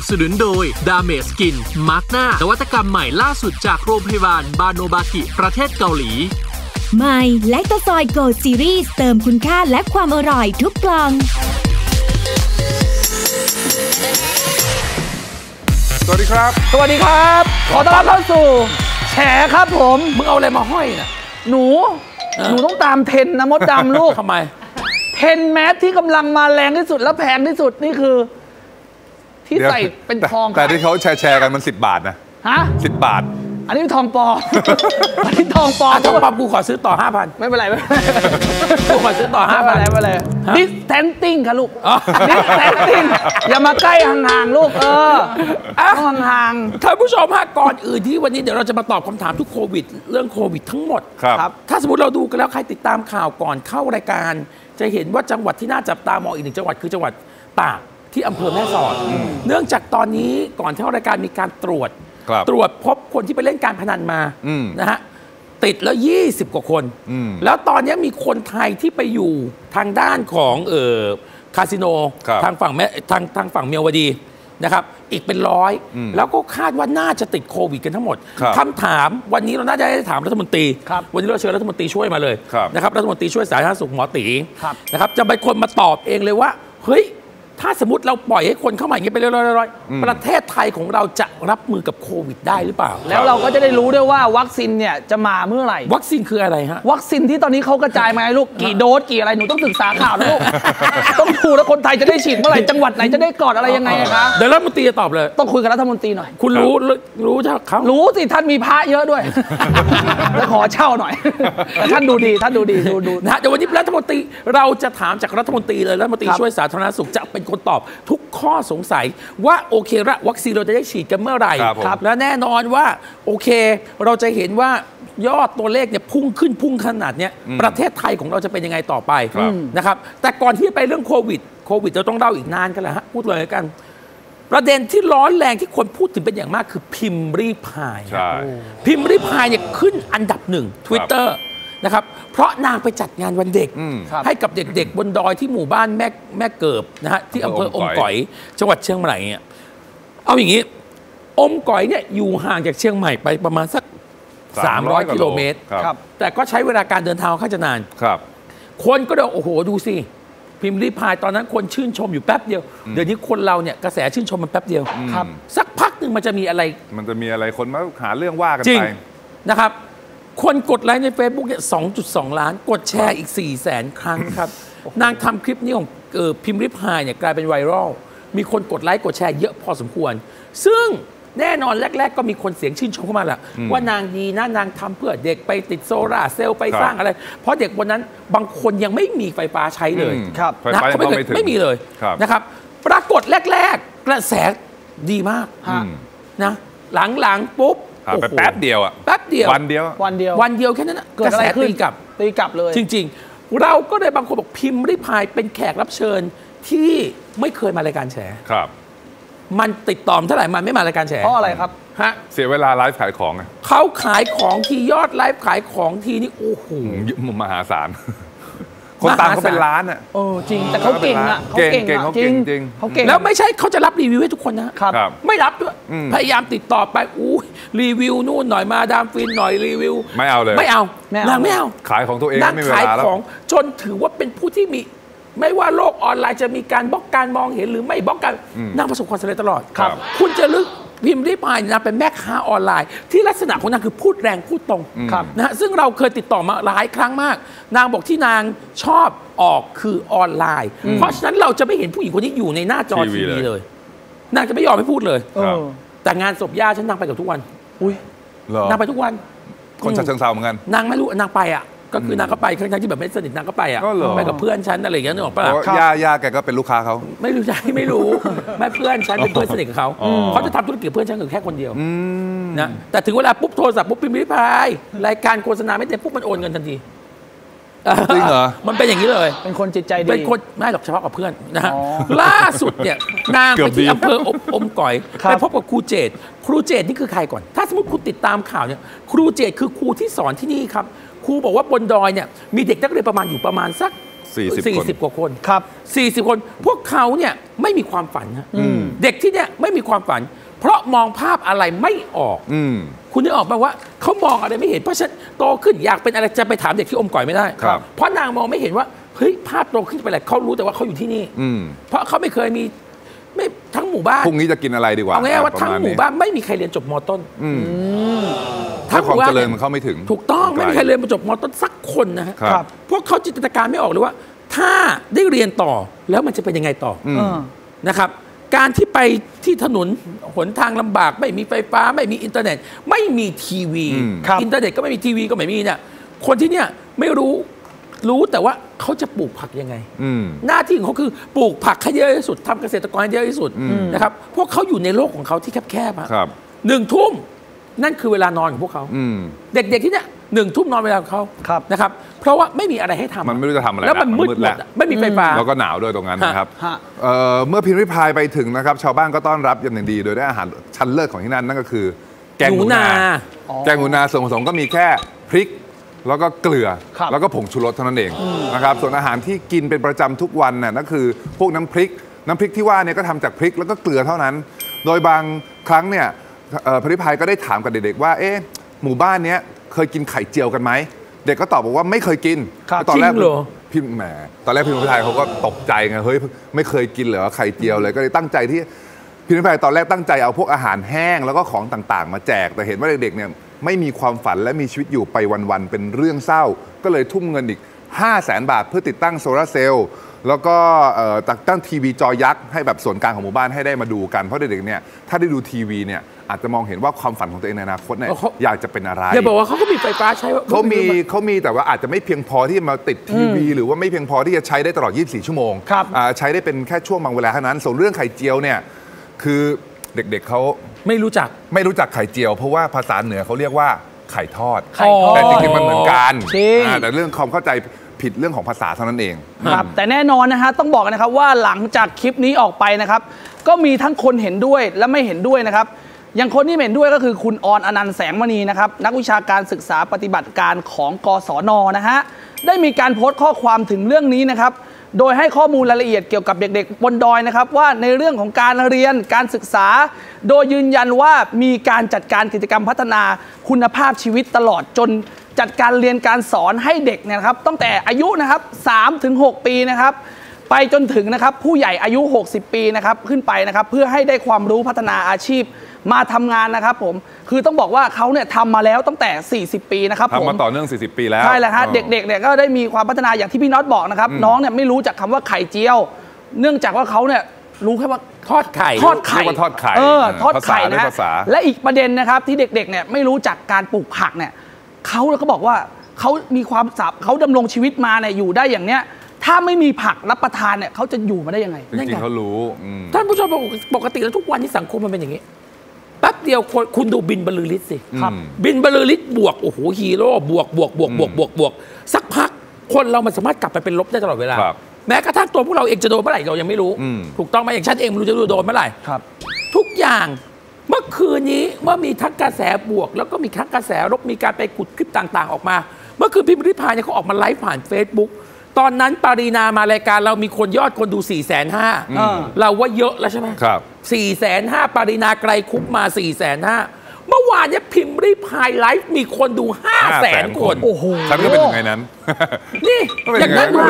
สนุนโดย Dame Skin มาร์กหน้านวัตกรรมใหม่ล่าสุดจากโรงพยาบาลบาโนบากิประเทศเกาหลีใหม่แลคโตซอยโกลด์ซีรีส์เติมคุณค่าและความอร่อยทุกกล่องสวัสดีครับสวัสดีครับขอต้อนรับเข้าสู่แฉครับผมมึงเอาอะไรมาห้อยน่ะหนูต้องตามเทรนนะมดดำลูกทำไมเทรนแมสที่กำลังมาแรงที่สุดและแพงที่สุดนี่คือที่ใส่เป็นทองแต่ที่เขาแชร์กันมัน10 บาทนะฮะ 10 บาทอันนี้ทองปลอมอันนี้ทองปลอมทองปลอมกูขอซื้อต่อ 5,000 ไม่เป็นไรกูขอซื้อต่อ 5,000 ไม่เป็นไรdistancing ค่ะลูก distancing อย่ามาใกล้ห่างๆลูกต้องห่างๆท่านผู้ชมฮะก่อนอื่นที่วันนี้เดี๋ยวเราจะมาตอบคำถามทุกโควิดเรื่องโควิดทั้งหมดครับถ้าสมมติเราดูกันแล้วใครติดตามข่าวก่อนเข้ารายการจะเห็นว่าจังหวัดที่น่าจับตามองอีกหนึ่งจังหวัดคือจังหวัดตากที่อำเภอแม่สอดเนื่องจากตอนนี้ก่อนเข้ารายการมีการตรวจพบคนที่ไปเล่นการพนันมานะฮะติดแล้ว20 กว่าคนแล้วตอนนี้มีคนไทยที่ไปอยู่ทางด้านของคาสิโนทางฝั่งทางฝั่งเมียวดีนะครับอีกเป็น100แล้วก็คาดว่าน่าจะติดโควิดกันทั้งหมดคำถามวันนี้เราน่าจะได้ถามรัฐมนตรีวันนี้เราเชิญรัฐมนตรีช่วยมาเลยนะครับรัฐมนตรีช่วยสาธารณสุขหมอตีนะครับจะเป็นคนมาตอบเองเลยว่าเฮ้ยถ้าสมมติเราปล่อยให้คนเข้ามาอย่างนี้ไปเรื่อยๆประเทศไทยของเราจะรับมือกับโควิดได้หรือเปล่าแล้วเราก็จะได้รู้ด้วยว่าวัคซีนเนี่ยจะมาเมื่อไหร่วัคซีนคืออะไรฮะวัคซีนที่ตอนนี้เขากระจายมาลูกกี่โดสกี่อะไรหนูต้องศึกษาข่าวนะลูกต้องดูแล้วคนไทยจะได้ฉีดเมื่อไหร่จังหวัดไหนจะได้ก่อนอะไรยังไงคะเดี๋ยวรัฐมนตรีจะตอบเลยต้องคุยกับรัฐมนตรีหน่อยคุณรู้ใช่เขารู้สิท่านมีพระเยอะด้วยแล้วขอเช่าหน่อยแต่ท่านดูดีนะเดี๋ยววันนี้รัฐมนตรีเราจะถามจากรัฐมนตรีเลยรัฐมนตรีช่วยสาธารณสุขจะเป็นคนตอบทุกข้อสงสัยว่าโอเคละวัคซีนเราจะได้ฉีดกันเมื่อไหร่และแน่นอนว่าโอเคเราจะเห็นว่ายอดตัวเลขเนี่ยพุ่งขนาดเนี้ยประเทศไทยของเราจะเป็นยังไงต่อไปนะครับแต่ก่อนที่ไปเรื่องโควิดเราต้องเล่าอีกนานกันแหละฮะพูดเลยกันประเด็นที่ร้อนแรงที่คนพูดถึงเป็นอย่างมากคือพิมพ์รีพายพิมพ์รีพายเนี่ยขึ้นอันดับ1 Twitterนะครับเพราะนางไปจัดงานวันเด็กให้กับเด็กๆบนดอยที่หมู่บ้านแม่เกิบนะฮะที่อำเภออมก๋อยจังหวัดเชียงใหม่เนี่ยเอาอย่างนี้อมก๋อยเนี่ยอยู่ห่างจากเชียงใหม่ไปประมาณสัก300 กิโลเมตรแต่ก็ใช้เวลาการเดินทางค่อนข้างจะนานคนก็เลยโอ้โหดูสิพิมพ์รีพายตอนนั้นคนชื่นชมอยู่แป๊บเดียวเดี๋ยวนี้คนเราเนี่ยกระแสชื่นชมมันแป๊บเดียวสักพักหนึ่งมันจะมีอะไรคนมาหาเรื่องว่ากันไปนะครับคนกดไลค์ใน Facebook เนี่ย 2.2 ล้านกดแชร์อีก 400,000 ครั้งครับนางทำคลิปนี้ของพิมพ์ริพายเนี่ยกลายเป็นไวรัลมีคนกดไลค์กดแชร์เยอะพอสมควรซึ่งแน่นอนแรกๆก็มีคนเสียงชื่นชมเข้ามาแหละว่านางดีนะนางทำเพื่อเด็กไปติดโซล่าเซลล์ไปสร้างอะไรเพราะเด็กวันนั้นบางคนยังไม่มีไฟฟ้าใช้เลยนะเขาไม่มีเลยนะครับปรากฏแรกๆกระแสดีมากนะหลังๆปุ๊บแป๊บเดียววันเดียวแค่นั้นกระแสตีกลับเลยจริงๆเราก็เลยบางคนบอกพิมพ์ริพายเป็นแขกรับเชิญที่ไม่เคยมารายการแฉมันติดต่อเท่าไหร่มันไม่มารายการแฉเพราะอะไรครับฮะเสียเวลาไลฟ์ขายของเขาขายของทียอดไลฟ์ขายของทีนี่โอ้โหมหาศาลคนตามเขาเป็นล้านจริงแต่เขาเก่งเขาเก่งเขาเก่งแล้วไม่ใช่เขาจะรับรีวิวให้ทุกคนนะครับไม่รับด้วยพยายามติดต่อไปรีวิวนู่นหน่อยมาดามฟินหน่อยรีวิวไม่เอาเลยนางไม่เอาขายของตัวเองไม่มีเวลาแล้วจนถือว่าเป็นผู้ที่มีไม่ว่าโลกออนไลน์จะมีการบล็อกการมองเห็นหรือไม่บล็อกกันนางประสบความสำเร็จตลอดคุณจะลึกพิมพ์ริพายนางเป็นแม่ค้าออนไลน์ที่ลักษณะของนางคือพูดแรงพูดตรงนะฮะซึ่งเราเคยติดต่อมาหลายครั้งมากนางบอกที่นางชอบออกคือออนไลน์เพราะฉะนั้นเราจะไม่เห็นผู้หญิงคนนี้อยู่ในหน้าจอทีวีเลยนางจะไม่ยอมให้พูดเลยแต่งานศพย่าฉันนางไปกับทุกวันนางไปทุกวันคนฉะเชิงเทราเหมือนกันนางไม่รู้นางไปก็คือนางก็ไปครั้งที่แบบไม่สนิทนางก็ไปไปกับเพื่อนฉันอะไรอย่างเงี้ยนึกออกปะล่ะย่าแกก็เป็นลูกค้าเขาไม่รู้แม่เพื่อนฉันเป็นเพื่อนสนิทกับเขาจะทำธุรกิจเพื่อนฉันแค่คนเดียวนะแต่ถึงเวลาปุ๊บโทรศัพท์ปุ๊บพิมพ์ริพายรายการโฆษณาไม่เต็มปุ๊บมันโอนเงินทันทีจริงเหรอมันเป็นอย่างนี้เลยเป็นคนจิตใจดีเป็นคนไม่หรอกเฉพาะกับเพื่อนนะฮะล่าสุดเนี่ยนางไปที่อำเภออมก๋อยไปพบกับครูเจตนี่คือใครก่อนถ้าสมมติคุณติดตามข่าวเนี่ยครูเจตคือครูที่สอนที่นี่ครับครูบอกว่าบนดอยเนี่ยมีเด็กนักเรียนประมาณสัก 40 กว่าคนครับ 40 คนพวกเขาเนี่ยไม่มีความฝันฮะเด็กที่เนี่ยไม่มีความฝันเพราะมองภาพอะไรไม่ออกคุณนึกออกป่ะว่าเขามองอะไรไม่เห็นเพราะฉันโตขึ้นอยากเป็นอะไรจะไปถามเด็กที่อมก่อยไม่ได้เพราะนางมองไม่เห็นว่าเฮ้ยภาพโตขึ้นเป็นอะไรเขารู้แต่ว่าเขาอยู่ที่นี่เพราะเขาไม่เคยมีไม่ทั้งหมู่บ้านพรุ่งนี้จะกินอะไรดีกว่าเอาง่ายๆว่าทั้งหมู่บ้านไม่มีใครเรียนจบม.ต้นถ้าความเจริญมันเข้าไม่ถึงถูกต้องไม่มีใครเรียนจบม.ต้นสักคนนะฮะพวกเขาจินตนาการไม่ออกเลยว่าถ้าได้เรียนต่อแล้วมันจะเป็นยังไงต่อนะครับการที่ไปที่ถนนหนทางลำบากไม่มีไฟฟ้าไม่มีอินเทอร์เน็ตไม่มีทีวีอินเทอร์เน็ตก็ไม่มีทีวีก็ไม่มีเนี่ยคนที่เนี่ยไม่รู้แต่ว่าเขาจะปลูกผักยังไงหน้าที่ของเขาคือปลูกผักให้เยอะที่สุดทำเกษตรกรให้เยอะที่สุดนะครับพวกเขาอยู่ในโลกของเขาที่แคบๆ1 ทุ่มนั่นคือเวลานอนของพวกเขาเด็กๆที่เนี่ย1 ทุ่มนอนเวลาของเขานะครับเพราะว่าไม่มีอะไรให้ทำมันไม่รู้จะทำอะไรแล้วมันมืดแล้วไม่มีไฟฟ้าแล้วก็หนาวด้วยตรงนั้นนะครับเมื่อพิมพ์ริพายไปถึงนะครับชาวบ้านก็ต้อนรับอย่างดีโดยได้อาหารชั้นเลิศของที่นั่นนั่นก็คือแกงหนูนาแกงหนูนาส่วนผสมก็มีแค่พริกแล้วก็เกลือแล้วก็ผงชูรสเท่านั้นเองนะครับส่วนอาหารที่กินเป็นประจำทุกวันน่ะนั่นคือพวกน้ำพริกที่ว่าเนี่ยก็ทำจากพริกแล้วก็เกลือเท่านั้นโดยบางครั้งเนี่ยพิมพ์ริพายก็ได้ถามกับเด็กๆว่าหมู่บ้านนี้เคยกินไข่เจียวกันไหมเด็กก็ตอบบอกว่าไม่เคยกินตอนแรกพิมพ์ตอนแรกพิมพ์ริพายเขาก็ตกใจไงเฮ้ยไม่เคยกินเหรอไข่เจียวเลยก็เลยตั้งใจที่พิมพ์ริพายตอนแรกตั้งใจเอาพวกอาหารแห้งแล้วก็ของต่างๆมาแจกแต่เห็นว่าเด็กๆเนี่ยไม่มีความฝันและมีชีวิตอยู่ไปวันๆเป็นเรื่องเศร้าก็เลยทุ่มเงินอีก 500,000 บาทเพื่อติดตั้งโซลาร์เซลล์แล้วก็ติดตั้งทีวีจอยักษ์ให้แบบส่วนกลางของหมู่บ้านให้ได้มาดูกันเพราะเด็กๆเนี่ยถ้าได้ดูทีวีเนี่ยอาจจะมองเห็นว่าความฝันของตัวเองในอนาคตเนี่ยอยากจะเป็นอะไรอย่าบอกว่าเขาก็มีไฟฟ้าใช้เขามีแต่ว่าอาจจะไม่เพียงพอที่จะมาติดทีวีหรือว่าไม่เพียงพอที่จะใช้ได้ตลอด24 ชั่วโมงใช้ได้เป็นแค่ช่วงบางเวลาเท่านั้นส่วนเรื่องไข่เจียวเนี่ยคือเด็กๆเขาไม่รู้จักไข่เจียวเพราะว่าภาษาเหนือเขาเรียกว่าไข่ทอดแต่จริงๆมันเหมือนกันแต่เรื่องความเข้าใจผิดเรื่องของภาษาเท่านั้นเองครับแต่แน่นอนนะฮะต้องบอกนะครับว่าหลังจากคลิปนี้ออกไปนะครับก็มีทั้งคนเห็นด้วยและไม่เห็นด้วยนะครับอย่างคนที่เห็นด้วยก็คือคุณออนอนันต์แสงมณีนะครับนักวิชาการศึกษาปฏิบัติการของกศน.นะฮะได้มีการโพสต์ข้อความถึงเรื่องนี้นะครับโดยให้ข้อมูลรายละเอียดเกี่ยวกับเด็กๆบนดอยนะครับว่าในเรื่องของการเรียนการศึกษาโดยยืนยันว่ามีการจัดการกิจกรรมพัฒนาคุณภาพชีวิตตลอดจนจัดการเรียนการสอนให้เด็กเนี่ยครับตั้งแต่อายุนะครับ 3-6 ปีนะครับไปจนถึงนะครับผู้ใหญ่อายุ60 ปีนะครับขึ้นไปนะครับเพื่อให้ได้ความรู้พัฒนาอาชีพมาทำงานนะครับผมคือต้องบอกว่าเขาเนี่ยทำมาแล้วตั้งแต่40 ปีนะครับผมทำมาต่อเนื่อง40 ปีแล้วใช่แล้วฮะเด็กๆเนี่ยก็ได้มีความพัฒนาอย่างที่พี่น็อตบอกนะครับน้องเนี่ยไม่รู้จักคำว่าไข่เจียวเนื่องจากว่าเขาเนี่ยรู้แค่ว่าทอดไข่ทอดไข่ทอดไข่นะและอีกประเด็นนะครับที่เด็กๆเนี่ยไม่รู้จักการปลูกผักเนี่ยเขาบอกว่าเขามีความเขาดำรงชีวิตมาเนี่ยอยู่ได้อย่างเนี้ยถ้าไม่มีผักรับประทานเนี่ยเขาจะอยู่มาได้ยังไงจริงๆเขารู้ท่านผู้ชมปกติแล้วทุกวันที่สังคมมันเป็นอย่างนี้แป๊บเดียวคุณดูบินบรรลือฤทธิ์สิบินบรรลือฤทธิ์บวกโอ้โหฮีโร่บวกสักพักคนเรามันสามารถกลับไปเป็นลบได้ตลอดเวลาแม้กระทั่งตัวพวกเราเองจะโดนเมื่อไหร่เรายังไม่รู้ถูกต้องไหมอย่างฉันเองไม่รู้จะโดนเมื่อไหร่ทุกอย่างเมื่อคืนนี้เมื่อมีทั้งกระแสบวกแล้วก็มีทั้งกระแสลบมีการไปขุดคลิปต่างๆออกมาเมื่อคืนพิมพ์ริพายเนี่ยเขาออกมาไลฟ์ผ่าน Facebook ตอนนั้นปารีนามารายการเรามีคนยอดคนดู 450,000 เราว่าเยอะแล้วใช่ไหมครับ 450,000 ปารีนาไกรคุปมา 450,000 เมื่อวานเนี่ยพิมพ์ริพายไลฟ์มีคนดู 500,000 คนโอ้โหฉันก็เป็นอย่างไงนั้นนี่อย่างนั้นดู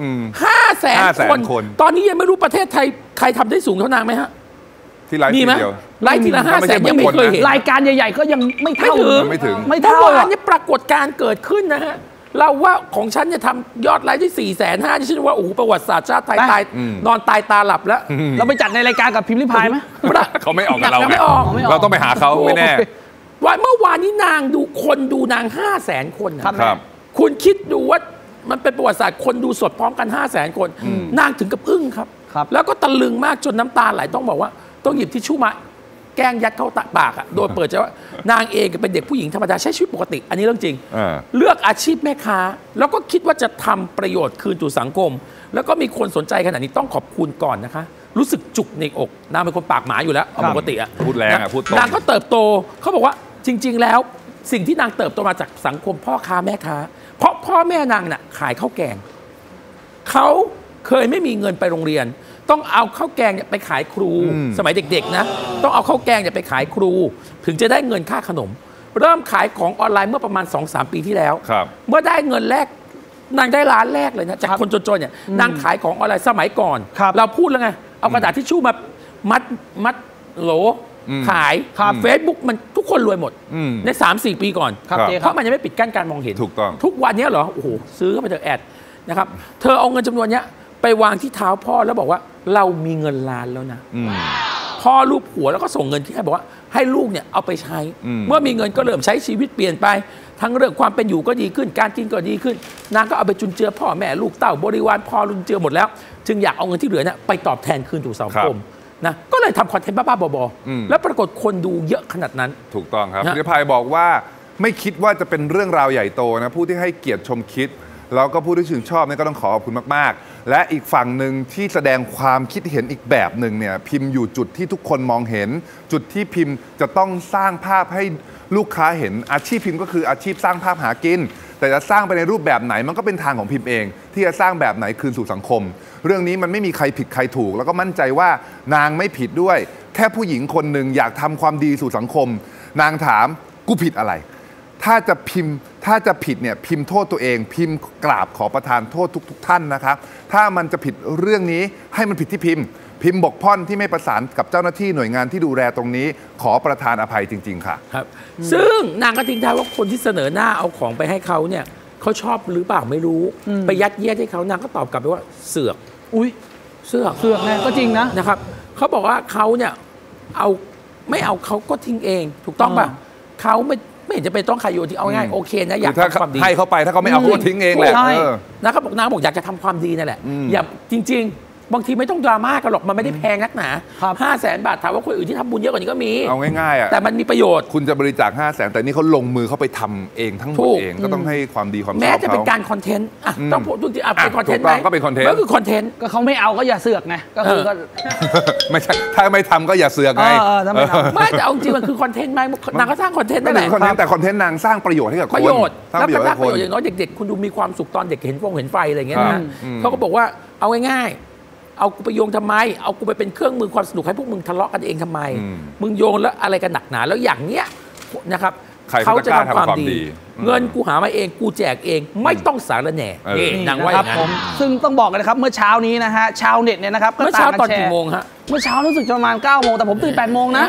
500,000 คนตอนนี้ยังไม่รู้ประเทศไทยใครทำได้สูงเท่านางไหมฮะที่ไลฟ์ทีเดียวไลฟ์ทีละ 500,000 ยังไม่เคยเห็นรายการใหญ่ๆก็ยังไม่ถึงไม่ถึงเมื่อวานเนี่ยปรากฏการณ์เกิดขึ้นนะฮะเราว่าของฉันจะทำยอดไลฟ์ที่450,000ที่ฉันว่าโอ้โหประวัติศาสตร์ชาติไทยตายนอนตายตาหลับแล้วเราไปจัดในรายการกับพิมพ์ริพายไหมเขาไม่ออกกับเราไม่ออกเราต้องไปหาเขาไม่แน่วันเมื่อวานนี้นางดูคนดูนาง 500,000 คนครับคุณคิดดูว่ามันเป็นประวัติศาสตร์คนดูสดพร้อมกัน 500,000 คนนางถึงกับอึ้งครับแล้วก็ตะลึงมากจนน้ำตาไหลต้องบอกว่าต้องหยิบทิชชู่มาแกล้งยัดเข้าปากอ่ะโดยเปิดใจว่านางเองเป็นเด็กผู้หญิงธรรมดาใช้ชีวิตปกติอันนี้เรื่องจริงเลือกอาชีพแม่ค้าแล้วก็คิดว่าจะทำประโยชน์คืนสู่สังคมแล้วก็มีคนสนใจขนาดนี้ต้องขอบคุณก่อนนะคะรู้สึกจุกในอกนางเป็นคนปากหมาอยู่แล้วปกติอ่ะพูดแรงอ่ะพูดตรงนางก็เติบโตเขาบอกว่าจริงๆแล้วสิ่งที่นางเติบโตมาจากสังคมพ่อค้าแม่ค้าเพราะพ่อแม่นางน่ะขายข้าวแกงเขาเคยไม่มีเงินไปโรงเรียนต้องเอาข้าวแกงไปขายครูสมัยเด็กๆนะต้องเอาข้าวแกงไปขายครูถึงจะได้เงินค่าขนมเริ่มขายของออนไลน์เมื่อประมาณ 2-3 ปีที่แล้วเมื่อได้เงินแรกนางได้ร้านแรกเลยนะจากคนจนๆเนี่ยนางขายของออนไลน์สมัยก่อนเราพูดแล้วไงเอากระดาษทิชชู่มามัดโหลขายเฟซบุ๊กมันทุกคนรวยหมดใน 3-4 ปีก่อนเพราะมันยังไม่ปิดกั้นการมองเห็นทุกวันนี้เหรอโอ้โหซื้อเข้าไปเถอะแอดนะครับเธอเอาเงินจำนวนนี้ไปวางที่เท้าพ่อแล้วบอกว่าเรามีเงินล้านแล้วนะพ่อลูบหัวแล้วก็ส่งเงินที่ให้บอกว่าให้ลูกเนี่ยเอาไปใช้เมื่อมีเงินก็เริ่มใช้ชีวิตเปลี่ยนไปทั้งเรื่องความเป็นอยู่ก็ดีขึ้นการกินก็ดีขึ้นนางก็เอาไปจุนเจือพ่อแม่ลูกเต้าบริวารพ่อจุนเจือหมดแล้วจึงอยากเอาเงินที่เหลือเนี่ยไปตอบแทนคืนสู่สังคมนะก็เลยทำคอนเทนต์บ้าๆบอๆแล้วปรากฏคนดูเยอะขนาดนั้นถูกต้องครับพิพายบอกว่าไม่คิดว่าจะเป็นเรื่องราวใหญ่โตนะผู้ที่ให้เกียรติชมคิดแล้วก็ผู้ที่ชื่นชอบเนี่ยก็ต้องขอบคุณมากๆและอีกฝั่งหนึ่งที่แสดงความคิดเห็นอีกแบบหนึ่งเนี่ยพิมพ์อยู่จุดที่ทุกคนมองเห็นจุดที่พิมพ์จะต้องสร้างภาพให้ลูกค้าเห็นอาชีพพิมพ์ก็คืออาชีพสร้างภาพหากินแต่จะสร้างไปในรูปแบบไหนมันก็เป็นทางของพิมพ์เองที่จะสร้างแบบไหนคืนสู่สังคมเรื่องนี้มันไม่มีใครผิดใครถูกแล้วก็มั่นใจว่านางไม่ผิดด้วยแค่ผู้หญิงคนหนึ่งอยากทำความดีสู่สังคมนางถามกูผิดอะไรถ้าจะผิดเนี่ยพิมพ์โทษตัวเองพิมพ์กราบขอประทานโทษทุกท่านนะครับถ้ามันจะผิดเรื่องนี้ให้มันผิดที่พิมพ์บกพร่องที่ไม่ประสานกับเจ้าหน้าที่หน่วยงานที่ดูแลตรงนี้ขอประทานอภัยจริงๆค่ะครับซึ่งนางก็ทิ้งท้ายว่าคนที่เสนอหน้าเอาของไปให้เขาเนี่ยเขาชอบหรือเปล่าไม่รู้ไปยัดเยียดให้เขานางก็ตอบกลับไปว่าเสือกอุ้ยเสือกไงก็จริงนะครับเขาบอกว่าเขาเนี่ยไม่เอาเขาก็ทิ้งเองถูกต้องป่ะเขาไม่เห็นจะเป็นต้องใครโยนที่เอาง่ายโอเคนะอยากทำความดีให้เขาไปถ้าเขาไม่เอาเขาทิ้งเองแหละนะครับบอกนางบอกอยากจะทำความดีนั่นแหละอย่าจริงๆบางทีไม่ต้องดราม่ากันหรอกมันไม่ได้แพงนักหนา500,000 บาทถามว่าคนอื่นที่ทำบุญเยอะกว่านี้ก็มีเอาง่ายๆอ่ะแต่มันมีประโยชน์คุณจะบริจาค500,000แต่นี่เขาลงมือเขาไปทำเองทั้งหมดเองก็ต้องให้ความดีความชอบเขาแม้จะเป็นการคอนเทนต์ต้องพูดจริงๆเป็นคอนเทนต์ไหมก็เป็นคอนเทนต์ก็คือคอนเทนต์ก็เขาไม่เอาก็อย่าเสือกไงก็คือก็ไม่ใช่ถ้าไม่ทำก็อย่าเสือกไงไม่แต่เอาจริงมันคือคอนเทนต์ไหมนางก็สร้างคอนเทนต์นั่นแหละแต่คอนเทนต์นางสร้างประโยชน์ให้กับคนประโยชน์แล้วก็สร้างประโยชน์อย่างน้อยเด็กๆคุณดูมีความสุขตอนเด็กเห็นไฟอะไรอย่างเงี้ยนะเขาก็บอกว่าเอาง่ายเอากูไปโยงทำไมเอากูไปเป็นเครื่องมือความสนุกให้พวกมึงทะเลาะกันเองทำไมมึงโยงแล้วอะไรกันหนักหนาแล้วอย่างเนี้ยนะครับเขาจะทำความดีเงินกูหามาเองกูแจกเองไม่ต้องสารแหน่นี่นางว่าอย่างนั้นซึ่งต้องบอกกันนะครับเมื่อเช้านี้นะฮะชาวเน็ตเนี่ยนะครับเมื่อเช้าตอนกี่โมงฮะเมื่อเช้ารู้สึกประมาณ9 โมงแต่ผมตื่น8 โมงนะ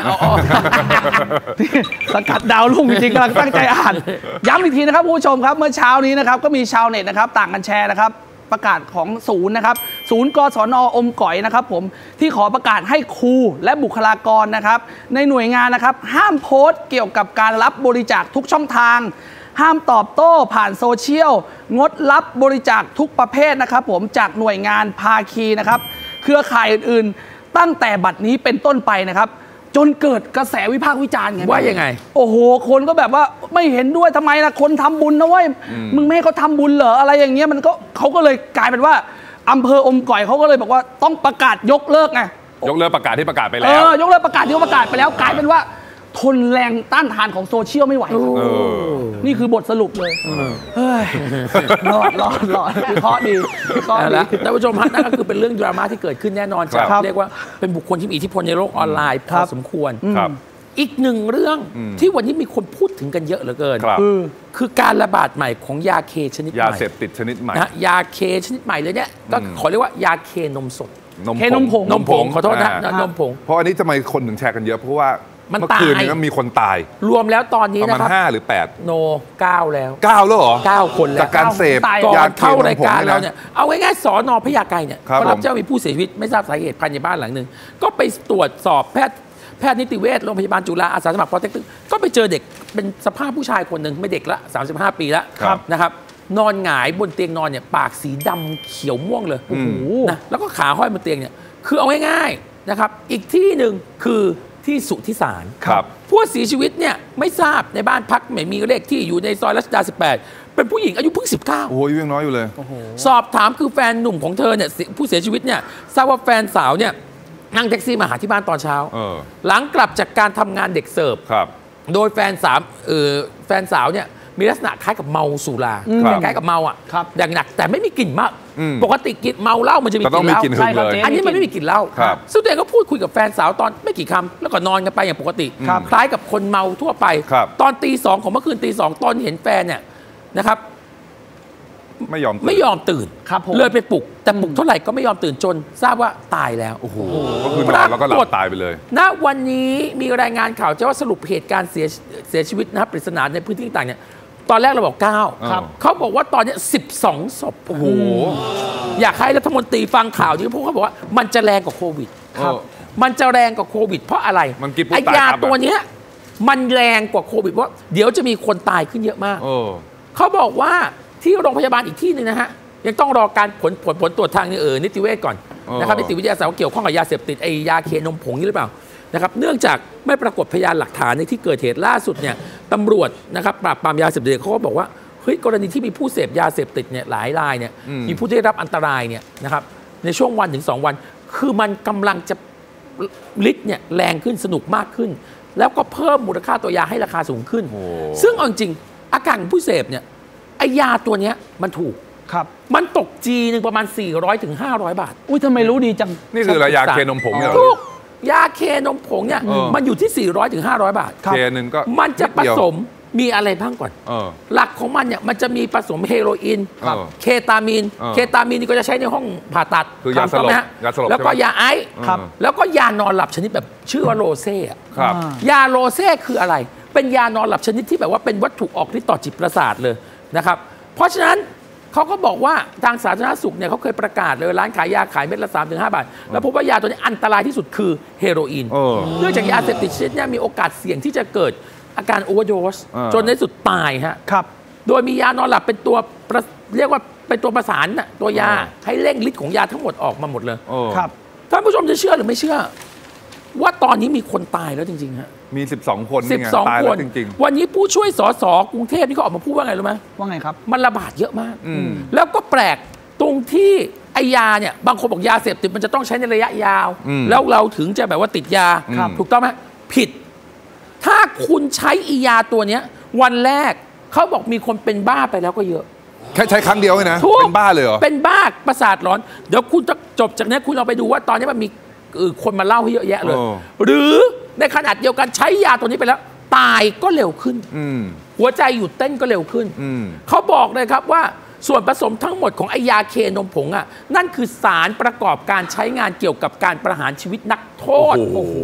สกัดดาวรุ่งจริงๆกำลังตั้งใจอ่านย้ำอีกทีนะครับผู้ชมครับเมื่อเช้านี้นะครับก็มีชาวเน็ตนะครับต่างกันแชร์นะครับประกาศของศูนย์นะครับศูนย์กศน.อมก๋อยนะครับผมที่ขอประกาศให้ครูและบุคลากรนะครับในหน่วยงานนะครับห้ามโพสต์เกี่ยวกับการรับบริจาคทุกช่องทางห้ามตอบโต้ผ่านโซเชียลงดรับบริจาคทุกประเภทนะครับผมจากหน่วยงานภาคีนะครับเครือข่ายอื่นๆตั้งแต่บัดนี้เป็นต้นไปนะครับจนเกิดกระแสวิพากษ์วิจารณ์ไงว่ายังไงโอ้โหคนก็แบบว่าไม่เห็นด้วยทำไมล่ะคนทำบุญนะเว้ยมึงไม่ให้เขาทำบุญเหรออะไรอย่างเงี้ยมันก็เขาก็เลยกลายเป็นว่าอำเภออมก๋อยเขาก็เลยบอกว่าต้องประกาศยกเลิกไงยกเลิกประกาศที่ประกาศไปแล้วยกเลิกประกาศที่ประกาศไปแล้วกลายเป็นว่าทนแรงต้านทานของโซเชียลไม่ไหวนี่คือบทสรุปเลยเฮ้ยรอดวิเคราะห์ดีแล้วท่านผู้ชมฮะนั่นก็คือเป็นเรื่องดราม่าที่เกิดขึ้นแน่นอนจะเรียกว่าเป็นบุคคลที่มีอิทธิพลในโลกออนไลน์พอสมควรอีกหนึ่งเรื่องที่วันนี้มีคนพูดถึงกันเยอะเหลือเกินคือการระบาดใหม่ของยาเคชนิดใหม่ยาเสพติดชนิดใหม่นะยาเคชนิดใหม่เลยเนี่ยก็ขอเรียกว่ายาเคนมสดนมผงขอโทษนะนมผงเพราะอันนี้ทำไมคนถึงแชร์กันเยอะเพราะว่าเมื่อคืนนี้มีคนตายรวมแล้วตอนนี้นะครับประมาณ5 หรือ 8 โน 9 แล้ว 9แล้วเหรอ 9 คนแล้วจากการเสพก่อนเข้ารายการเราเนี่ยเอาง่ายๆสน.พญาไกเนี่ยเขารับแจ้งมีผู้เสียชีวิตไม่ทราบสาเหตุภายในบ้านหลังนึงก็ไปตรวจสอบแพทย์นิติเวชโรงพยาบาลจุฬาอาสาสมัครปอเต็กตึงก็ไปเจอเด็กเป็นสภาพผู้ชายคนหนึ่งไม่เด็กละ35 ปีแล้วนะครับนอนหงายบนเตียงนอนเนี่ยปากสีดำเขียวม่วงเลยนะแล้วก็ขาห้อยบนเตียงเนี่ยคือเอาง่ายๆนะครับอีกที่หนึ่งคือที่สุทธิสารผู้เสียชีวิตเนี่ยไม่ทราบในบ้านพักไม่มีเลขที่อยู่ในซอยรัชดา18เป็นผู้หญิงอายุเพิ่ง19 โอ้ยยังน้อยอยู่เลยสอบถามคือแฟนหนุ่มของเธอเนี่ยผู้เสียชีวิตเนี่ยทราบว่าแฟนสาวเนี่ยนั่งแท็กซี่มาหาที่บ้านตอนเช้าหลังกลับจากการทำงานเด็กเสิร์ฟโดยแฟนสาวเนี่ยมีลักษณะคล้ายกับเมาสุราคล้ายกับเมาอ่ะอย่างหนักแต่ไม่มีกลิ่นมากปกติกลิ่นเมาเหล้ามันจะมีกลิ่นเหล้าใช่ครับอันนี้มันไม่มีกลิ่นเหล้าซึ่งตัวเองก็พูดคุยกับแฟนสาวตอนไม่กี่คำแล้วก็นอนกันไปอย่างปกติคล้ายกับคนเมาทั่วไปตอนตี 2ของเมื่อคืนตี 2ตอนเห็นแฟนเนี่ยนะครับไม่ยอมตื่นเลยไปปลุกแต่ปลุกเท่าไหร่ก็ไม่ยอมตื่นจนทราบว่าตายแล้วโอ้โหก็คือนอนแล้วก็หลับตายไปเลยณวันนี้มีรายงานข่าวว่าสรุปเหตุการณ์เสียชีวิตนะครับปริศนาในพื้นที่ต่างเนี่ยตอนแรกเราบอก9ครับเขาบอกว่าตอนนี้12ศพโอ้โหอยากให้รัฐมนตรีฟังข่าวนี้พวกเขาบอกว่ามันจะแรงกว่าโควิดครับมันจะแรงกว่าโควิดเพราะอะไรไอ้ยาตัวนี้มันแรงกว่าโควิดเพราะเดี๋ยวจะมีคนตายขึ้นเยอะมากเขาบอกว่าที่โรงพยาบาลอีกที่หนึ่งนะฮะยังต้องรอการผลตรวจทางนิติเวชก่อนนะครับนิติวิทยาศาสตร์เกี่ยวข้องกับยาเสพติดไอยาเคนมผงนี่หรือเปล่านะครับเนื่องจากไม่ปรากฏพยานหลักฐานในที่เกิดเหตุล่าสุดเนี่ยตำรวจนะครับปราบปรามยาเสพติดเขาก็บอกว่าเฮ้ยกรณีที่มีผู้เสพยาเสพติดเนี่ยหลายรายเนี่ยมีผู้ได้รับอันตรายเนี่ยนะครับในช่วงวันถึง2วันคือมันกำลังจะฤทธิ์เนี่ยแรงขึ้นสนุกมากขึ้นแล้วก็เพิ่มมูลค่าตัวยาให้ราคาสูงขึ้นซึ่งเอาจริงอาการของผู้เสพเนี่ยไอยาตัวเนี้ยมันถูกครับมันตกจีนึงประมาณ400 ถึง 500 บาทอุ้ยทำไมรู้ดีจังนี่คือระยาเคนมผงเนี่ยถูกยาเคนมผงเนี่ยมันอยู่ที่400 ถึง 500 บาทเคนึงก็มันจะผสมมีอะไรบ้างก่อนหลักของมันเนี่ยมันจะมีผสมเฮโรอีนเคตามีนนี่ก็จะใช้ในห้องผ่าตัดคือยาสลบแล้วก็ยาไอซ์แล้วก็ยานอนหลับชนิดแบบชื่อว่าโรเซ่ยาโรเซ่คืออะไรเป็นยานอนหลับชนิดที่แบบว่าเป็นวัตถุออกฤทธิ์ต่อจิตประสาทเลยนะครับเพราะฉะนั้นเขาก็บอกว่าทางสาธารณสุขเนี่ยเขาเคยประกาศเลยร้านขายยาขายเม็ดละ 3-5 บาทแล้วพบว่ายาตัวนี้อันตรายที่สุดคือเฮโรอีนเนื่องจากยาเสพติดชนิดนี้มีโอกาสเสี่ยงที่จะเกิดอาการโอเวอร์โดสจนในสุดตายฮะครับโดยมียานอนหลับเป็นตัวเรียกว่าเป็นตัวประสานน่ะตัวยาให้เร่งฤทธิ์ของยาทั้งหมดออกมาหมดเลยครับท่านผู้ชมจะเชื่อหรือไม่เชื่อว่าตอนนี้มีคนตายแล้วจริงๆฮะมี12 คนตายแล้วจริงๆวันนี้ผู้ช่วยสสกรุงเทพนี่เขาออกมาพูดว่าไงรู้ไหมว่าไงครับมันระบาดเยอะมากแล้วก็แปลกตรงที่ไอยาเนี่ยบางคนบอกยาเสพติดมันจะต้องใช้ในระยะยาวแล้วเราถึงจะแบบว่าติดยาถูกต้องไหมผิดถ้าคุณใช้อียาตัวเนี้ยวันแรกเขาบอกมีคนเป็นบ้าไปแล้วก็เยอะแค่ใช้ครั้งเดียวนะเป็นบ้าเลยเหรอเป็นบ้าประสาทร้อนเดี๋ยวคุณจะจบจากนี้คุณเอาไปดูว่าตอนนี้มันมีคนมาเล่าให้เยอะแยะเลยหรือในขนาดเดียวกันใช้ยาตัวนี้ไปแล้วตายก็เร็วขึ้นหัวใจหยุดเต้นก็เร็วขึ้นเขาบอกเลยครับว่าส่วนผสมทั้งหมดของไอยาเคนมผงอ่ะนั่นคือสารประกอบการใช้งานเกี่ยวกับการประหารชีวิตนักโทษ